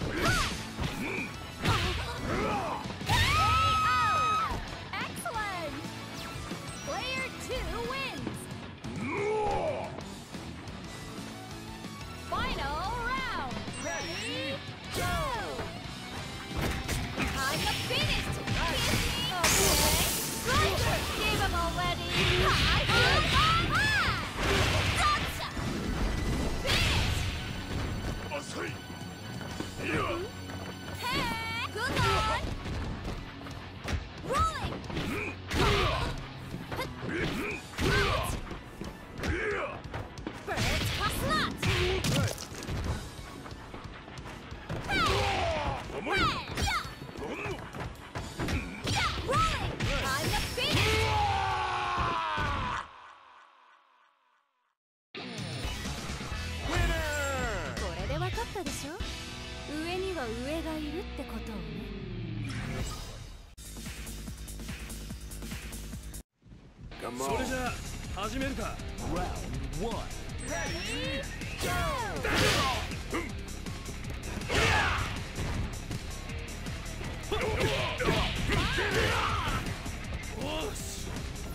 Speaker 1: KO! Excellent! Player 2 wins! Final round!
Speaker 3: Ready?
Speaker 1: Go! I'm not finished! Okay! Slicer! Give him already! Gotcha! Finish!
Speaker 4: 浅い。いや。
Speaker 1: Hey! Good one! Rolling! Kasnat!
Speaker 4: 重い。
Speaker 1: Yeah!
Speaker 4: どんの。
Speaker 1: Yeah! Rolling! I'm not finished!
Speaker 3: Winner!
Speaker 1: これで分かったでしょ？上には上がいるってことをね。
Speaker 2: それじゃあ始めるか。
Speaker 7: Round 1.
Speaker 3: Ready?
Speaker 1: Go!
Speaker 2: おし。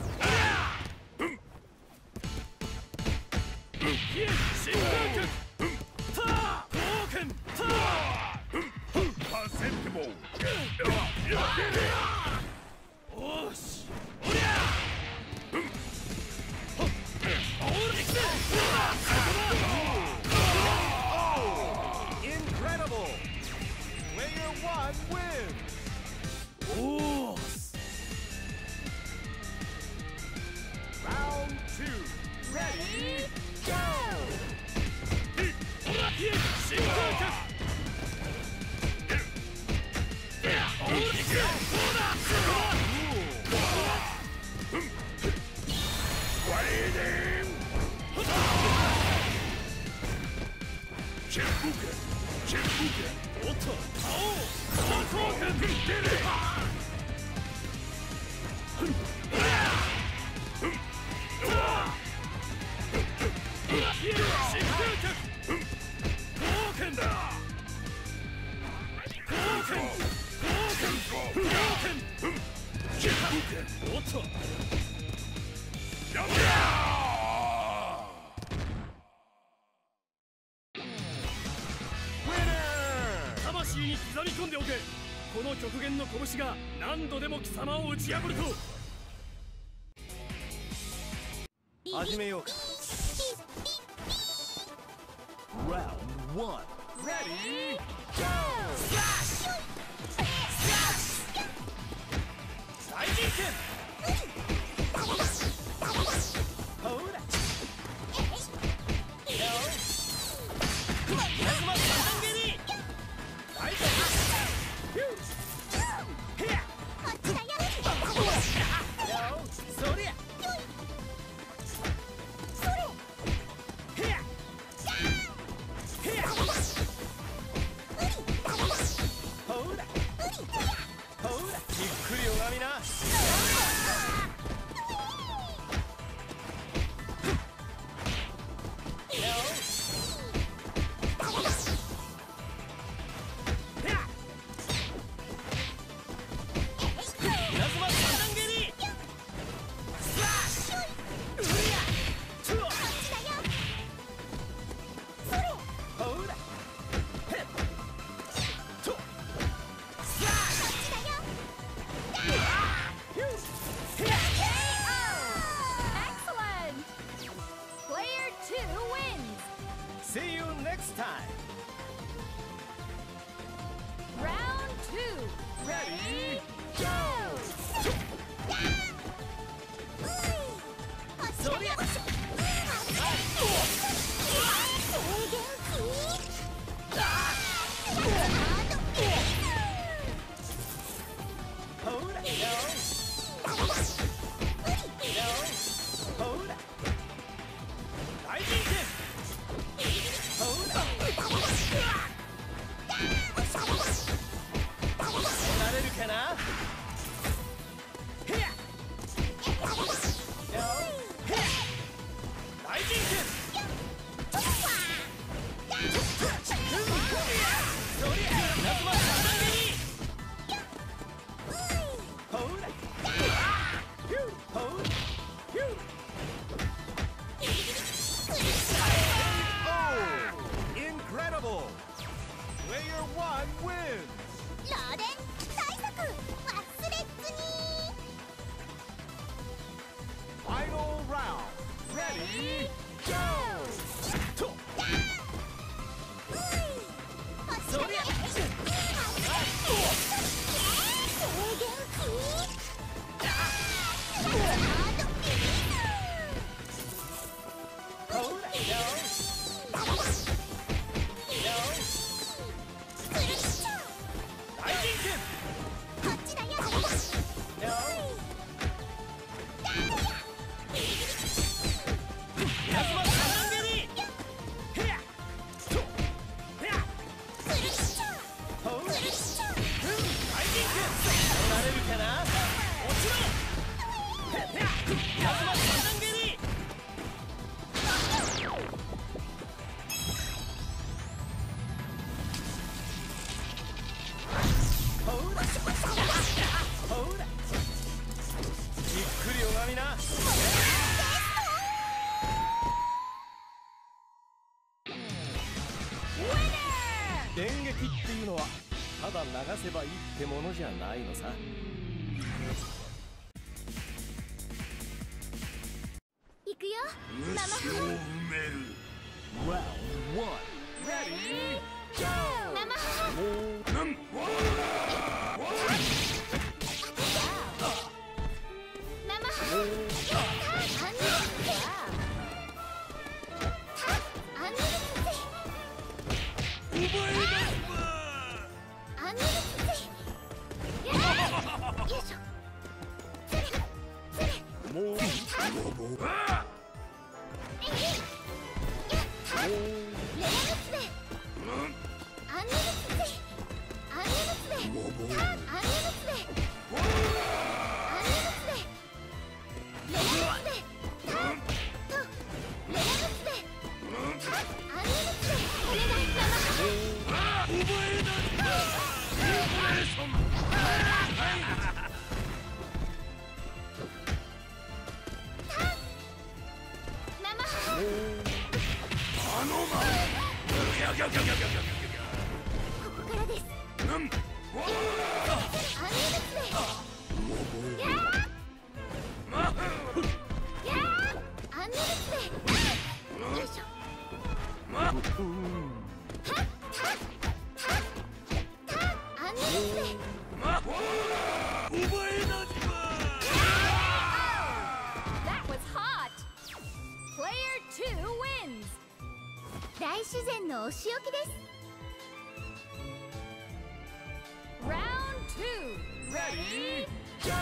Speaker 2: 新感覚。タートークンター。
Speaker 4: パーセンテボー。
Speaker 2: おし。おりゃ。オールいくぜ。
Speaker 3: Incredible! Player 1 wins.
Speaker 2: おー。
Speaker 3: Round 2. Ready?
Speaker 1: Go!
Speaker 2: 新感覚。オールいくぜ。どうだ。
Speaker 4: チェック。
Speaker 2: おっと。青。トークン。 おっと
Speaker 4: やめ
Speaker 2: 魂に刻み込んでおけ。この極限の拳が何度でも貴様を打ち破ると。
Speaker 3: 始めようか。
Speaker 7: Round 1.
Speaker 3: Ready?
Speaker 1: Go!
Speaker 3: 大人剣。ほら。稲妻三段蹴り。大丈夫。へや。
Speaker 1: こっちだよ。
Speaker 3: そりゃ。
Speaker 1: それ。
Speaker 3: へや。へや。ほら。ほら。じっくり拝みな。
Speaker 1: Excellent! Player 2 wins!
Speaker 3: See you next time.
Speaker 1: Round 2!
Speaker 3: Ready?
Speaker 1: Go!
Speaker 3: そりゃ。ほら。ほら。大人剣。ほら。なれるかな。へや。へや。大人剣。そりゃ。稲妻三段蹴り。ほら。ほら。Oh! Incredible! Player 1 wins!
Speaker 1: ローレン対策忘れずに
Speaker 3: Final round! Ready? Go! とそりゃ。ほら。大人剣。
Speaker 1: こっちだよ。
Speaker 3: 稲妻三段蹴り。へや。とへや。ほら。大人剣。なれるかな。もちろん。へや。稲妻三段蹴り。ほら。ほら。じっくり拝みな。電撃っていうのはただ流せばいいってものじゃないのさ。
Speaker 1: 行くよ。生
Speaker 4: 虫を埋める。
Speaker 7: Round 1.
Speaker 3: Ready?
Speaker 1: 生
Speaker 4: なん
Speaker 1: レアムスで That was hot. Player 2 wins. 大自然のお仕置きです。Round 2. Ready? Go!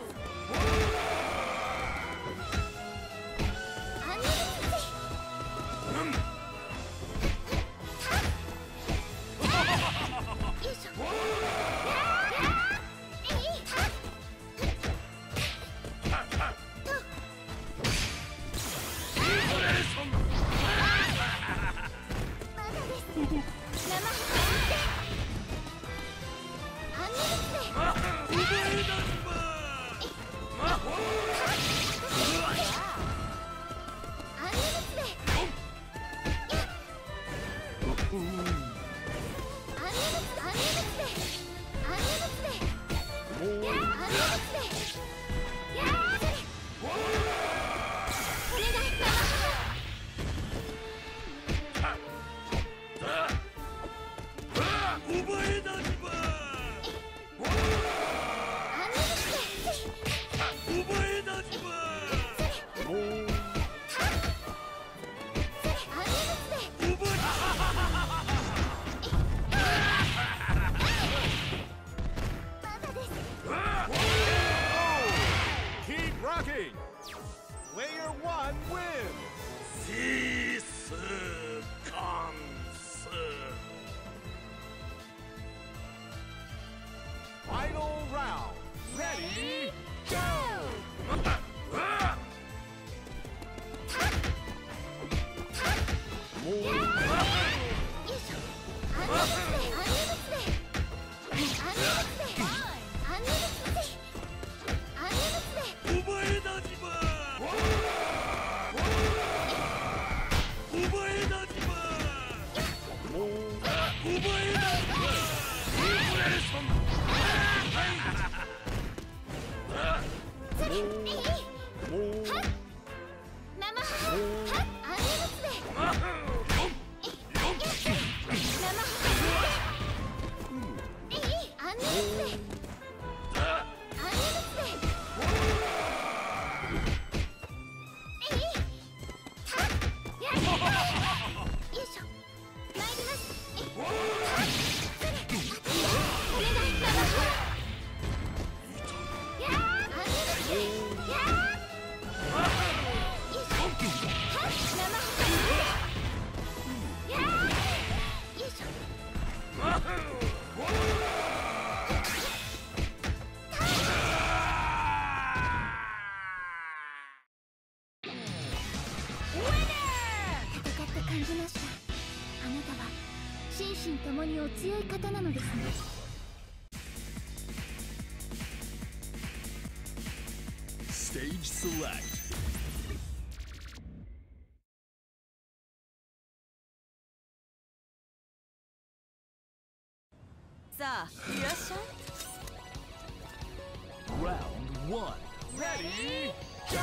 Speaker 1: ともにお強い方なのですね。
Speaker 7: Stage select.
Speaker 5: さあ、いらっしゃい。
Speaker 7: Round 1.
Speaker 2: Ready?
Speaker 1: Go!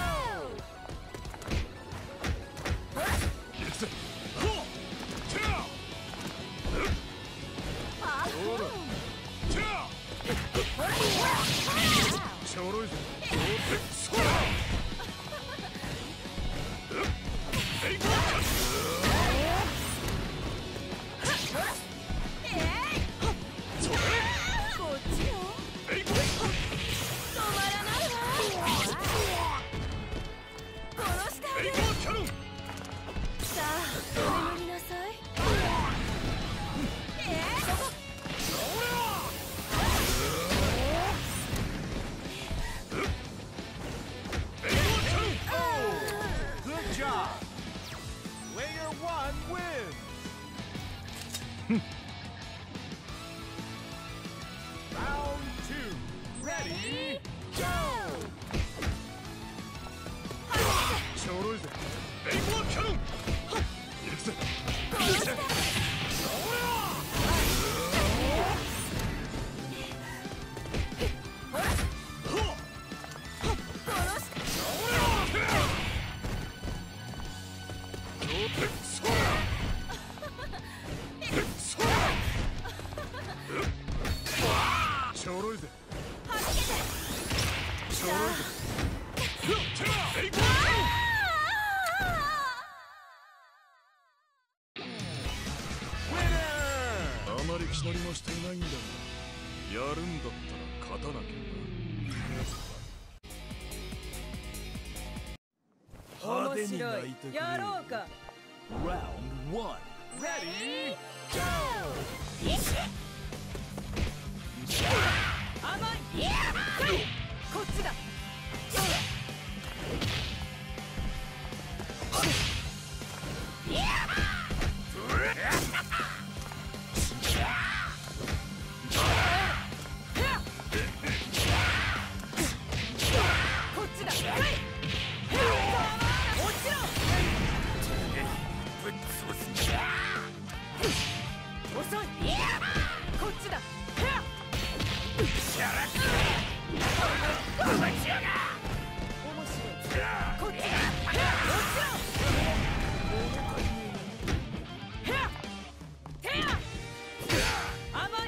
Speaker 4: ちょろいぜ
Speaker 1: はじけて
Speaker 4: ちょろいぜあまり気乗りもしていないんだがやるんだったら勝たなきゃな
Speaker 6: 面白いやろうか
Speaker 7: Round 1.
Speaker 6: Ready Go 甘いこっちだこっちだ落ちろ
Speaker 3: ぶっ潰す
Speaker 6: 遅いこっちだこっちだ甘い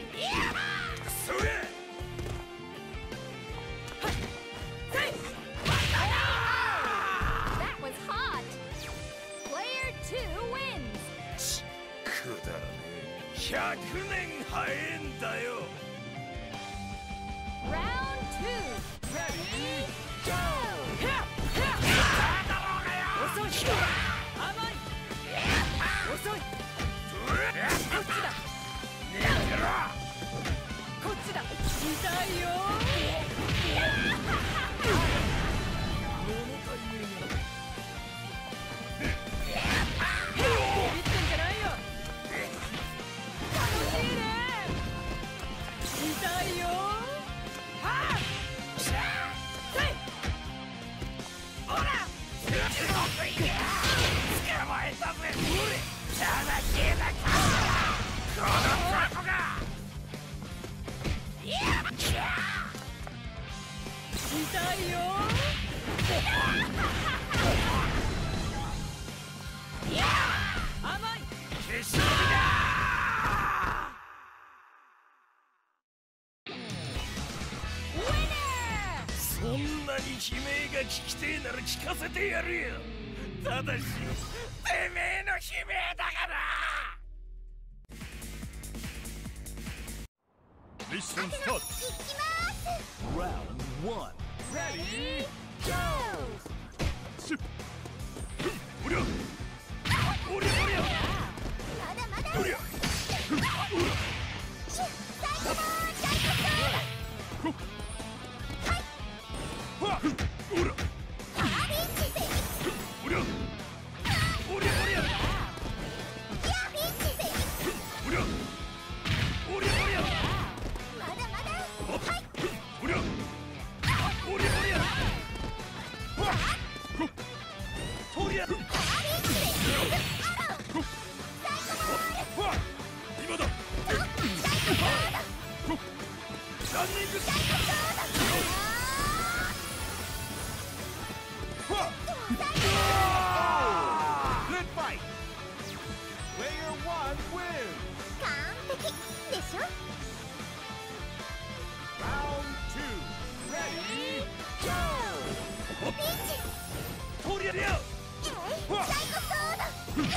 Speaker 1: That was hot. Player 2 wins.
Speaker 3: くだらねえ100年早えんだよ
Speaker 1: Round 2.
Speaker 6: Ready Go 遅い甘い遅いこっちだこっちだ痛いよビビってんじゃないよ楽しいね痛いよはあほら
Speaker 3: 捕まえたぜ邪魔しえなかこの雑魚が
Speaker 6: 痛いよ甘い
Speaker 3: 消し飛びだそんなに悲鳴が聞きてえなら聞かせてやるよただし、てめえの悲鳴だから
Speaker 4: ミッションスタート
Speaker 7: Round 1.
Speaker 6: Ready Go
Speaker 4: シュッおりゃ
Speaker 3: おりゃおりゃ
Speaker 1: まだまだ
Speaker 3: おりゃ
Speaker 1: 最後の大
Speaker 4: ほっおら
Speaker 1: アビンチで
Speaker 4: おりゃ
Speaker 3: おりゃおりゃ
Speaker 1: アビンチで
Speaker 4: おりゃ
Speaker 3: おりゃおりゃ
Speaker 1: まだまだ
Speaker 4: おりゃ
Speaker 3: おりゃおりゃとりゃ
Speaker 4: 今だ
Speaker 3: ランニング
Speaker 2: Good fight. Player 1 wins.
Speaker 1: 完璧でしょ
Speaker 2: Round 2. Ready Go
Speaker 1: ピンチ
Speaker 3: とりゃりゃ
Speaker 1: 最高そうだ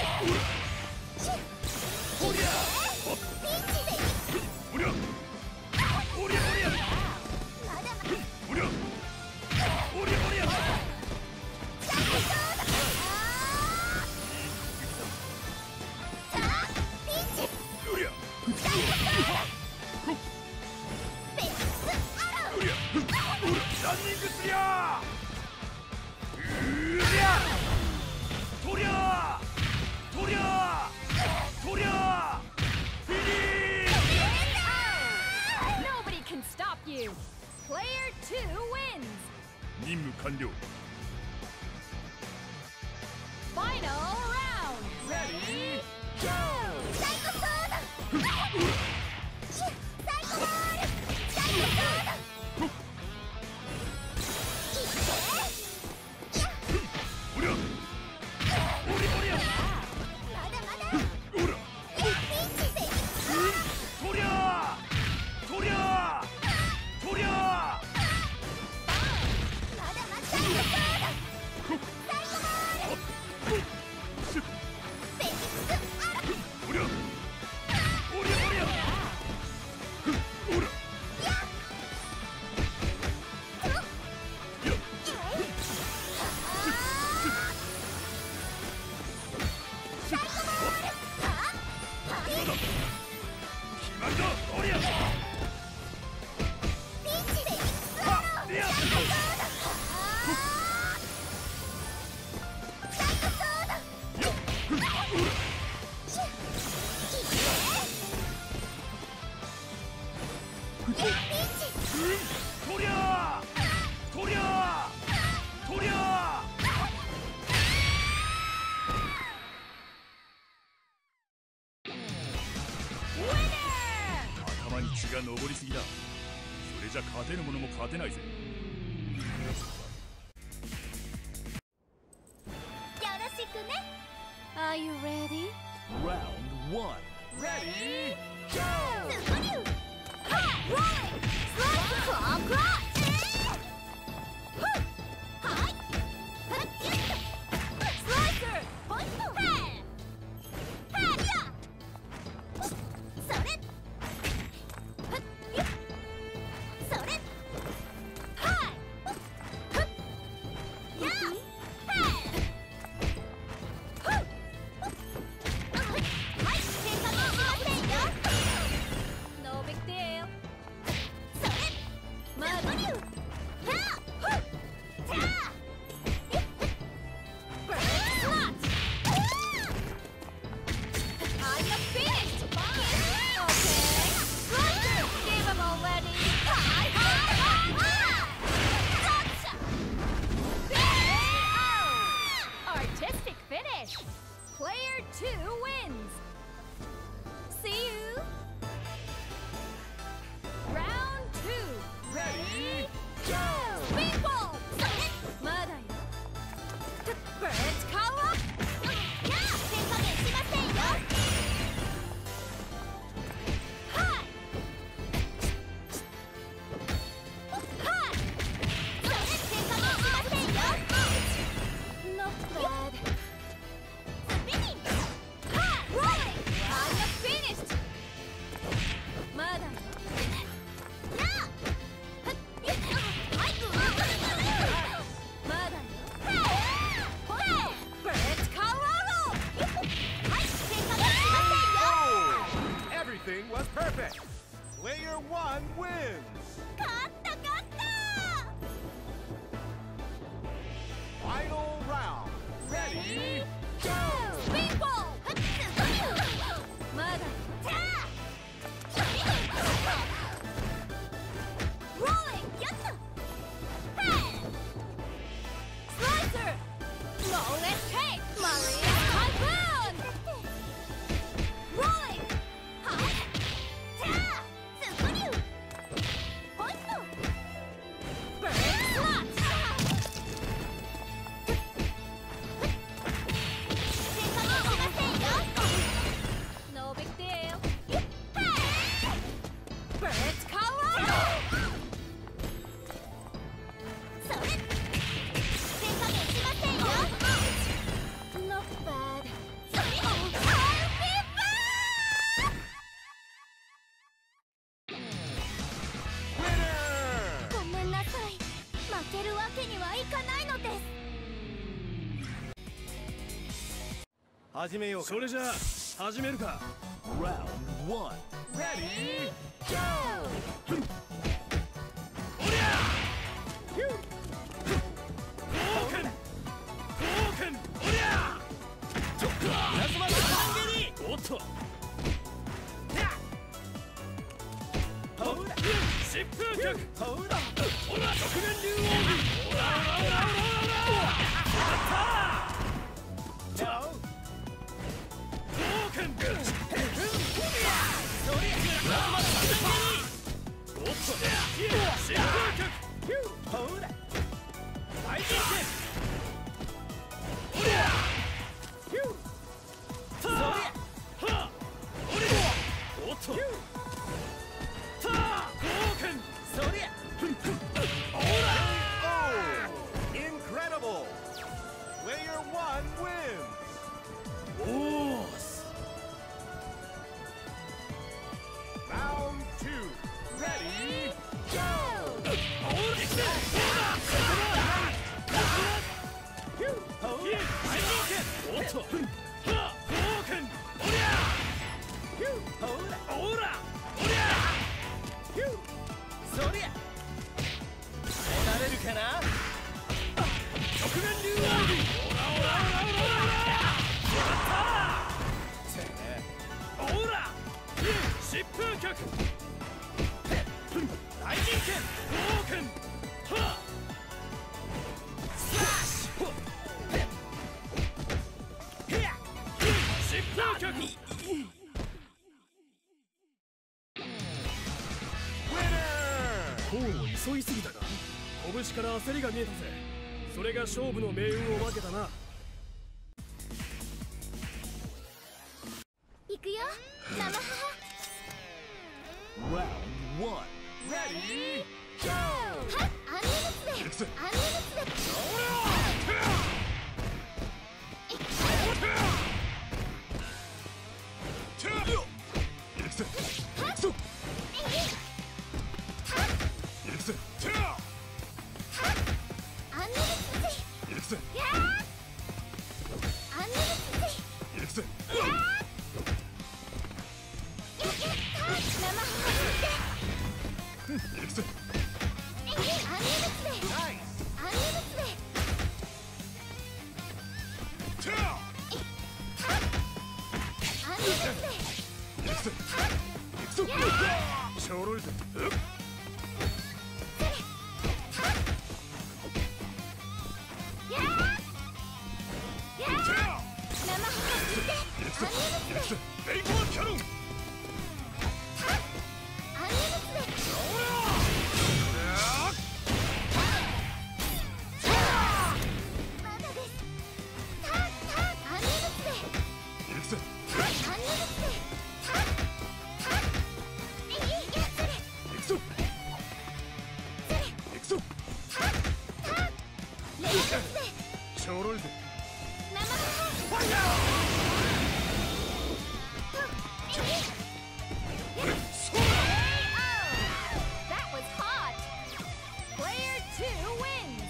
Speaker 3: とりゃ
Speaker 1: ピンチで
Speaker 4: おりゃ
Speaker 3: おりゃおりゃ
Speaker 1: まだまだ
Speaker 4: おりゃ
Speaker 3: おりゃおりゃ
Speaker 1: さあピンチ
Speaker 4: おりゃ
Speaker 1: ベックスアロー
Speaker 4: おりゃ
Speaker 3: ランニングすりゃうりゃとりゃとりゃとりゃフィニッシュ
Speaker 1: Nobody can stop you. Player 2 wins.
Speaker 4: 任務完了
Speaker 1: Final round.
Speaker 6: Ready Go
Speaker 1: 最高そうだ最高ボール最高そうだ
Speaker 4: おりゃ
Speaker 3: おりおりゃ
Speaker 1: まだまだ
Speaker 4: おら
Speaker 1: ピンチで
Speaker 3: とりゃとりゃ
Speaker 4: とりゃーとりゃーとりゃー頭に血が上りすぎだ。それじゃ勝てるものも勝てないぜ。
Speaker 1: よろしくね。 Are you ready?
Speaker 7: Round 1.
Speaker 3: Ready?
Speaker 1: Go! Ha! Rolling! Slide! Claw! Claw! Hi! Slicer! Hey! Hey! Yeah! それ! Soれ! Hi! Yeah! Hey! No big deal. I'm not finished. Okay. Give them already. Artistic finish. Player 2 wins. See you. Round 2.
Speaker 3: Ready?
Speaker 1: Go! Speedball! Mada yo. Birds call up. Yeah! 手加減しませんよ. Hi! Hi! 手加減しませんよ. Not bad. Spinning! Hi! Rolling! I'm not finished. Mada yo. Yeah!
Speaker 3: Everything was perfect. Player 1 wins. Final round. Ready?
Speaker 1: Go! Speedball! Rolling! Hey! Slicer! Long escape! Maria Typhoon! Rolling! Bird slot! No big deal. Birds call up. Not bad.
Speaker 3: Winner!
Speaker 1: ごめんなさい。負けるわけにはいかないのです。
Speaker 3: 始めようか。
Speaker 4: それじゃあ始めるか。
Speaker 7: Round 1.
Speaker 3: Ready? Go!
Speaker 4: 冒険おりゃ
Speaker 3: 稲妻の三蹴り。
Speaker 4: おっと
Speaker 3: ほら
Speaker 4: 疾風脚
Speaker 3: ほら
Speaker 4: ほら極限竜王ほらほら冒険おっと疾風脚
Speaker 3: ほら
Speaker 4: 大人気
Speaker 3: そりゃ
Speaker 4: おっと冒険
Speaker 3: そりゃIncredible! Player 1 wins!
Speaker 4: おーす
Speaker 3: Round 2. Ready? Go!
Speaker 4: おっと冒険おりゃおら
Speaker 3: そりゃなれるかな
Speaker 4: 極限竜王おら疾風脚
Speaker 2: コーンを急ぎすぎたか。拳から焦りが見えたぜ。それが勝負の命運を分けたな。
Speaker 1: 行くよ生母。
Speaker 7: Round 1.
Speaker 1: はっアンネルツでアンネルツで
Speaker 4: ちょろいぜ。レインボーキャノン。ちょろいぜ。
Speaker 1: That was hot. Player 2 wins.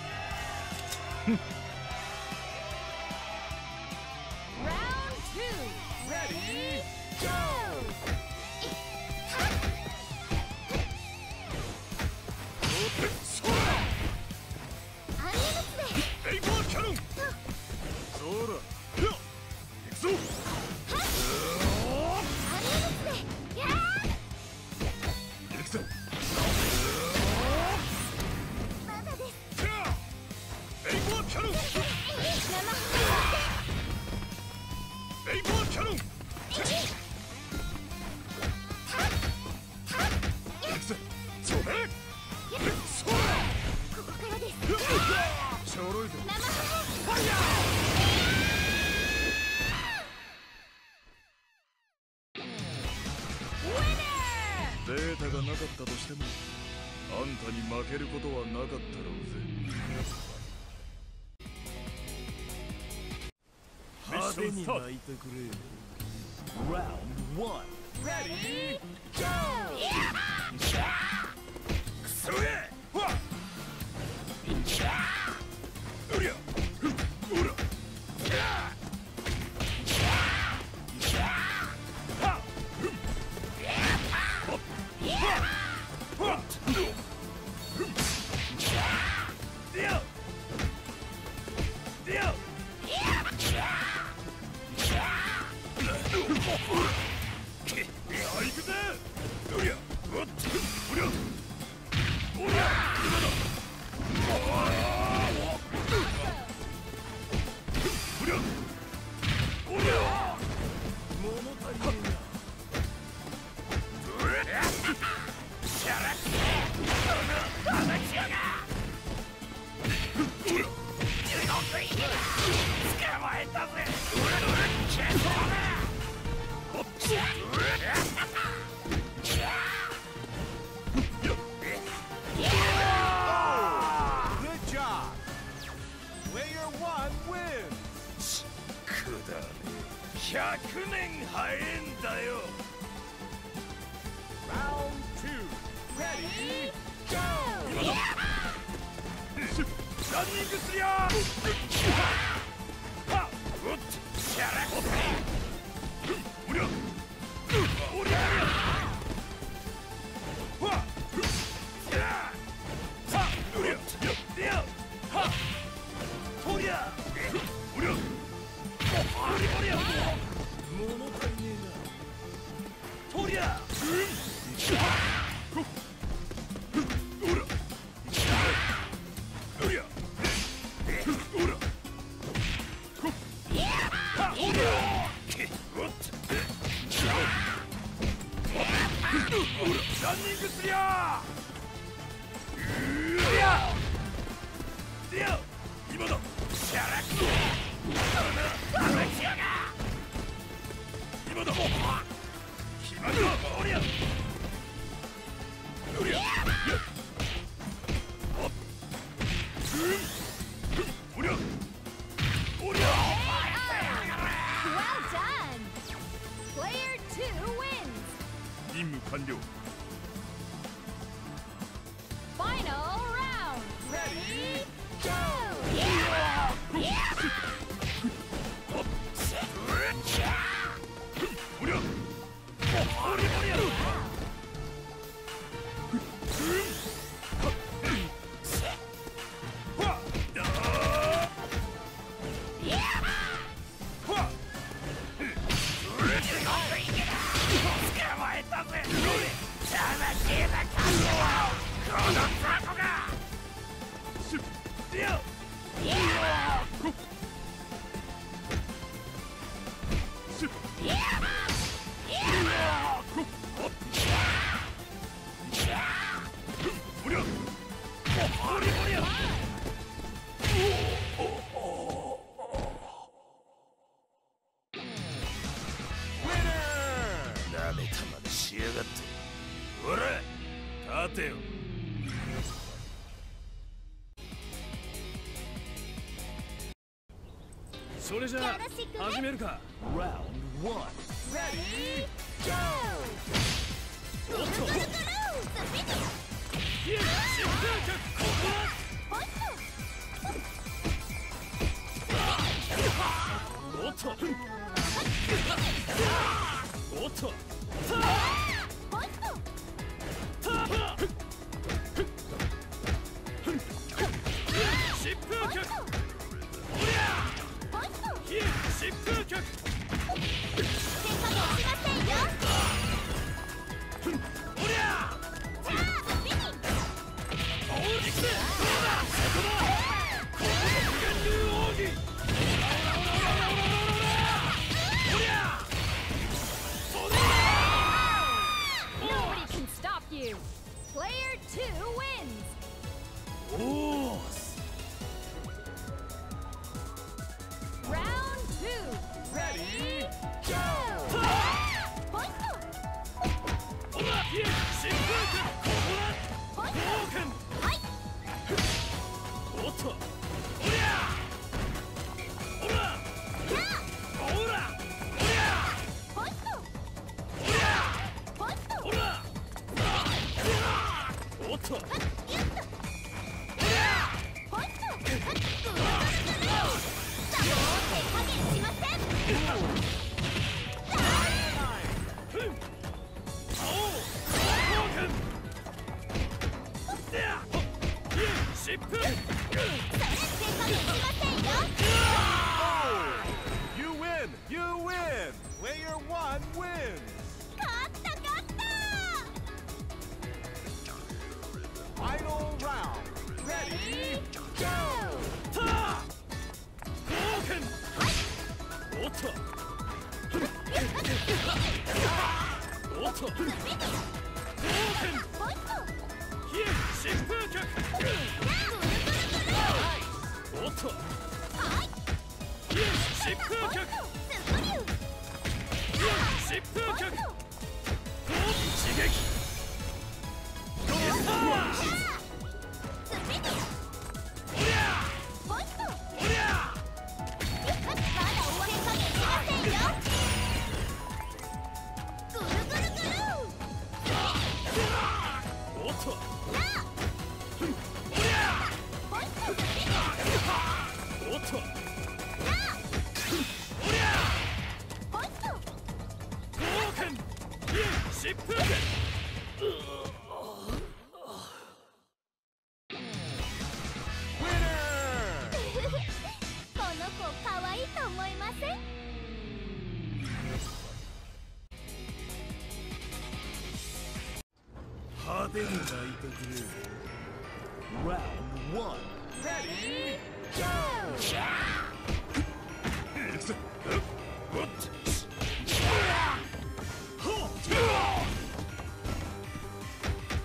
Speaker 1: Round 2. Ready? Go.
Speaker 4: レインボーキャノン。そうだ。行くぞ。行くぞ。レインボーキャノン。レインボーキャノン。行くぞ。それ。そうだ。
Speaker 1: ここからです。
Speaker 4: ちょろいぜ。データがなかったとしてもあんたに負けることはなかったろうぜ。
Speaker 3: 派手に泣いてくれ。
Speaker 7: Round 1.
Speaker 3: Ready?
Speaker 4: くそえ。わっ。うりゃ。うら。100年早えんだよ。
Speaker 3: Round 2. Ready?
Speaker 4: 今だ。ランニングすりゃ。はっ。おっ。しゃら。おりゃ。おりゃ。わっ。さあ。おりゃ。や。や。はっ。おりゃ。おりゃ。おりゃ。
Speaker 3: 物足りねえな。
Speaker 4: とりゃ。
Speaker 3: くすりゃ今だシャラク今だ決まりだおりゃおりゃおりゃおりゃ
Speaker 1: Well done! Player 2 wins!
Speaker 4: 任務完了。
Speaker 1: Final round! Ready? Go!
Speaker 3: おりゃおりゃ なめたまねしやがってほら立てよ
Speaker 2: それじゃあ始めるか。
Speaker 7: Round 1.
Speaker 1: Ready? Go!
Speaker 2: おっと
Speaker 1: ぐるぐるスピン
Speaker 2: いやシップこ
Speaker 1: ポイン
Speaker 2: こおっとおっと
Speaker 1: トポイント
Speaker 2: 疾風脚おりゃ
Speaker 1: ポイント
Speaker 2: いや疾風脚
Speaker 1: 手加減しませんよ
Speaker 2: おりゃ
Speaker 1: じゃあスピン
Speaker 2: おお行くぜどうだそこだここ源流奥義おりゃそれ
Speaker 1: Nobody can stop you! Player 2 wins!
Speaker 2: おお
Speaker 1: Round 2! Ready? Go! ポイント
Speaker 2: おらいや疾風脚ここだ
Speaker 1: ポイン
Speaker 2: 冒険
Speaker 1: トはい
Speaker 2: おっとおりゃおらおらおりゃ
Speaker 1: ポイント
Speaker 2: おりゃ
Speaker 1: ポイント
Speaker 2: おらおっと
Speaker 1: ゆっとポイントぐるぐるぐるさあ手加減しません
Speaker 2: 疾風
Speaker 1: それ手加減しませんよ
Speaker 3: You win! You win! Player 1 wins!
Speaker 1: 勝った勝った
Speaker 3: Final round!
Speaker 1: Ready? Go!
Speaker 2: たあ冒険おっとおっと冒険
Speaker 1: ポイント
Speaker 2: いや疾風脚おっといや疾風脚
Speaker 1: スプリュー
Speaker 2: いや疾風脚一撃やったー
Speaker 1: スピン
Speaker 2: おりゃ
Speaker 1: ポイント
Speaker 2: おりゃ
Speaker 1: まだ終わり加減しませんよぐるぐるぐる
Speaker 2: おっと
Speaker 1: なあ
Speaker 2: おりゃ
Speaker 1: ポイントスピン
Speaker 2: おっと
Speaker 1: なあ
Speaker 2: おりゃ
Speaker 1: ポイント
Speaker 2: 冒険いや疾風脚
Speaker 1: この子可愛いと思いません
Speaker 3: 派手に泣いてくれ
Speaker 7: Round 1.
Speaker 1: Ready? Go!
Speaker 2: お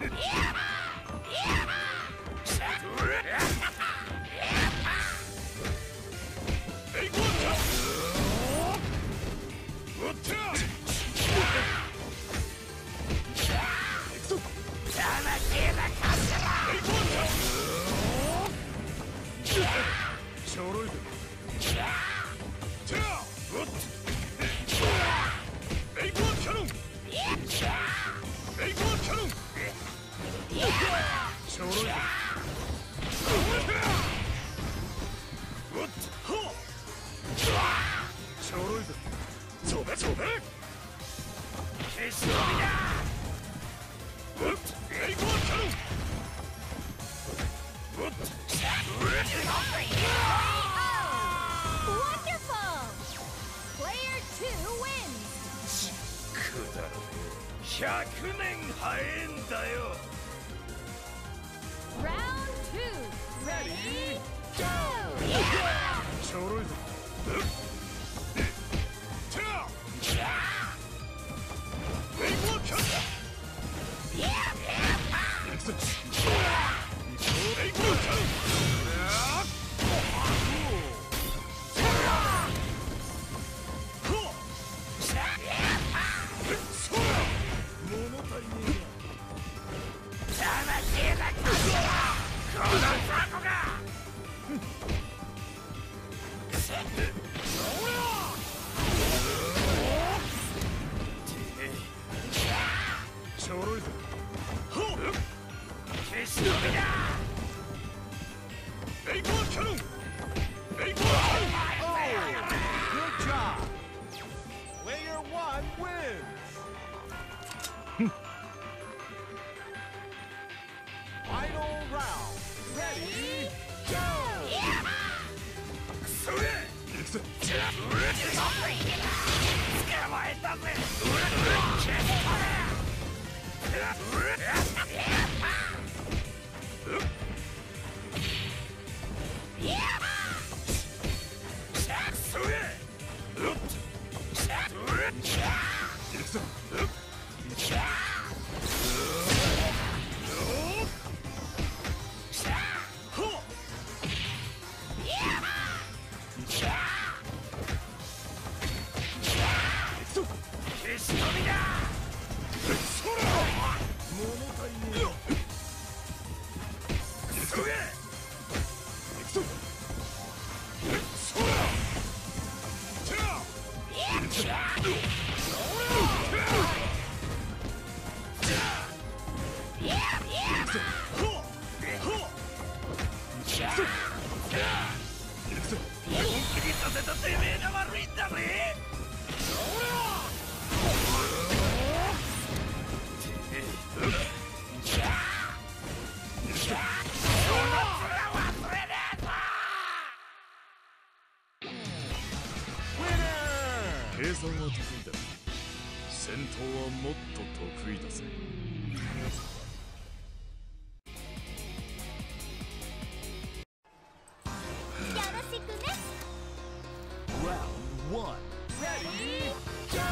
Speaker 4: 計算は得意だが戦闘はもっと得意だぜ。
Speaker 1: よろしくね。
Speaker 7: Round 1.
Speaker 1: Ready, go!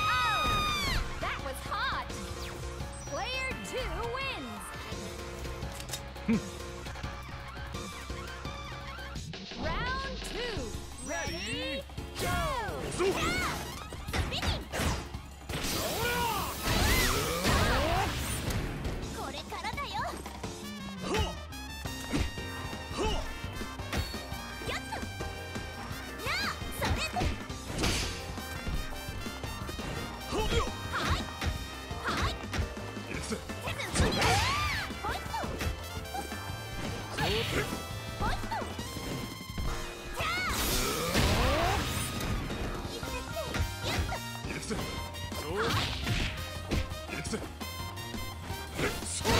Speaker 2: 2
Speaker 1: Round 2. Ready? Go!
Speaker 4: そう
Speaker 1: Spinning! これからだよ。やった。なあ、それ。はい。はい。
Speaker 4: 行くぜ
Speaker 1: ポイント。ポイント。じゃあ。やった。
Speaker 4: 行くぜそう行くぜそう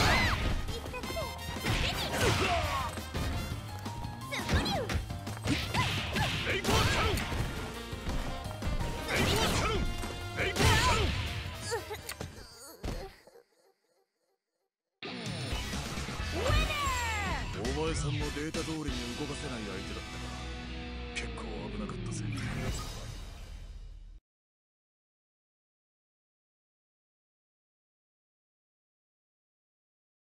Speaker 4: レイボーキャノンレイボーキャノンレイボーキャノンお前さんもデータ通りに動かせない相手だったが結構危なかったぜ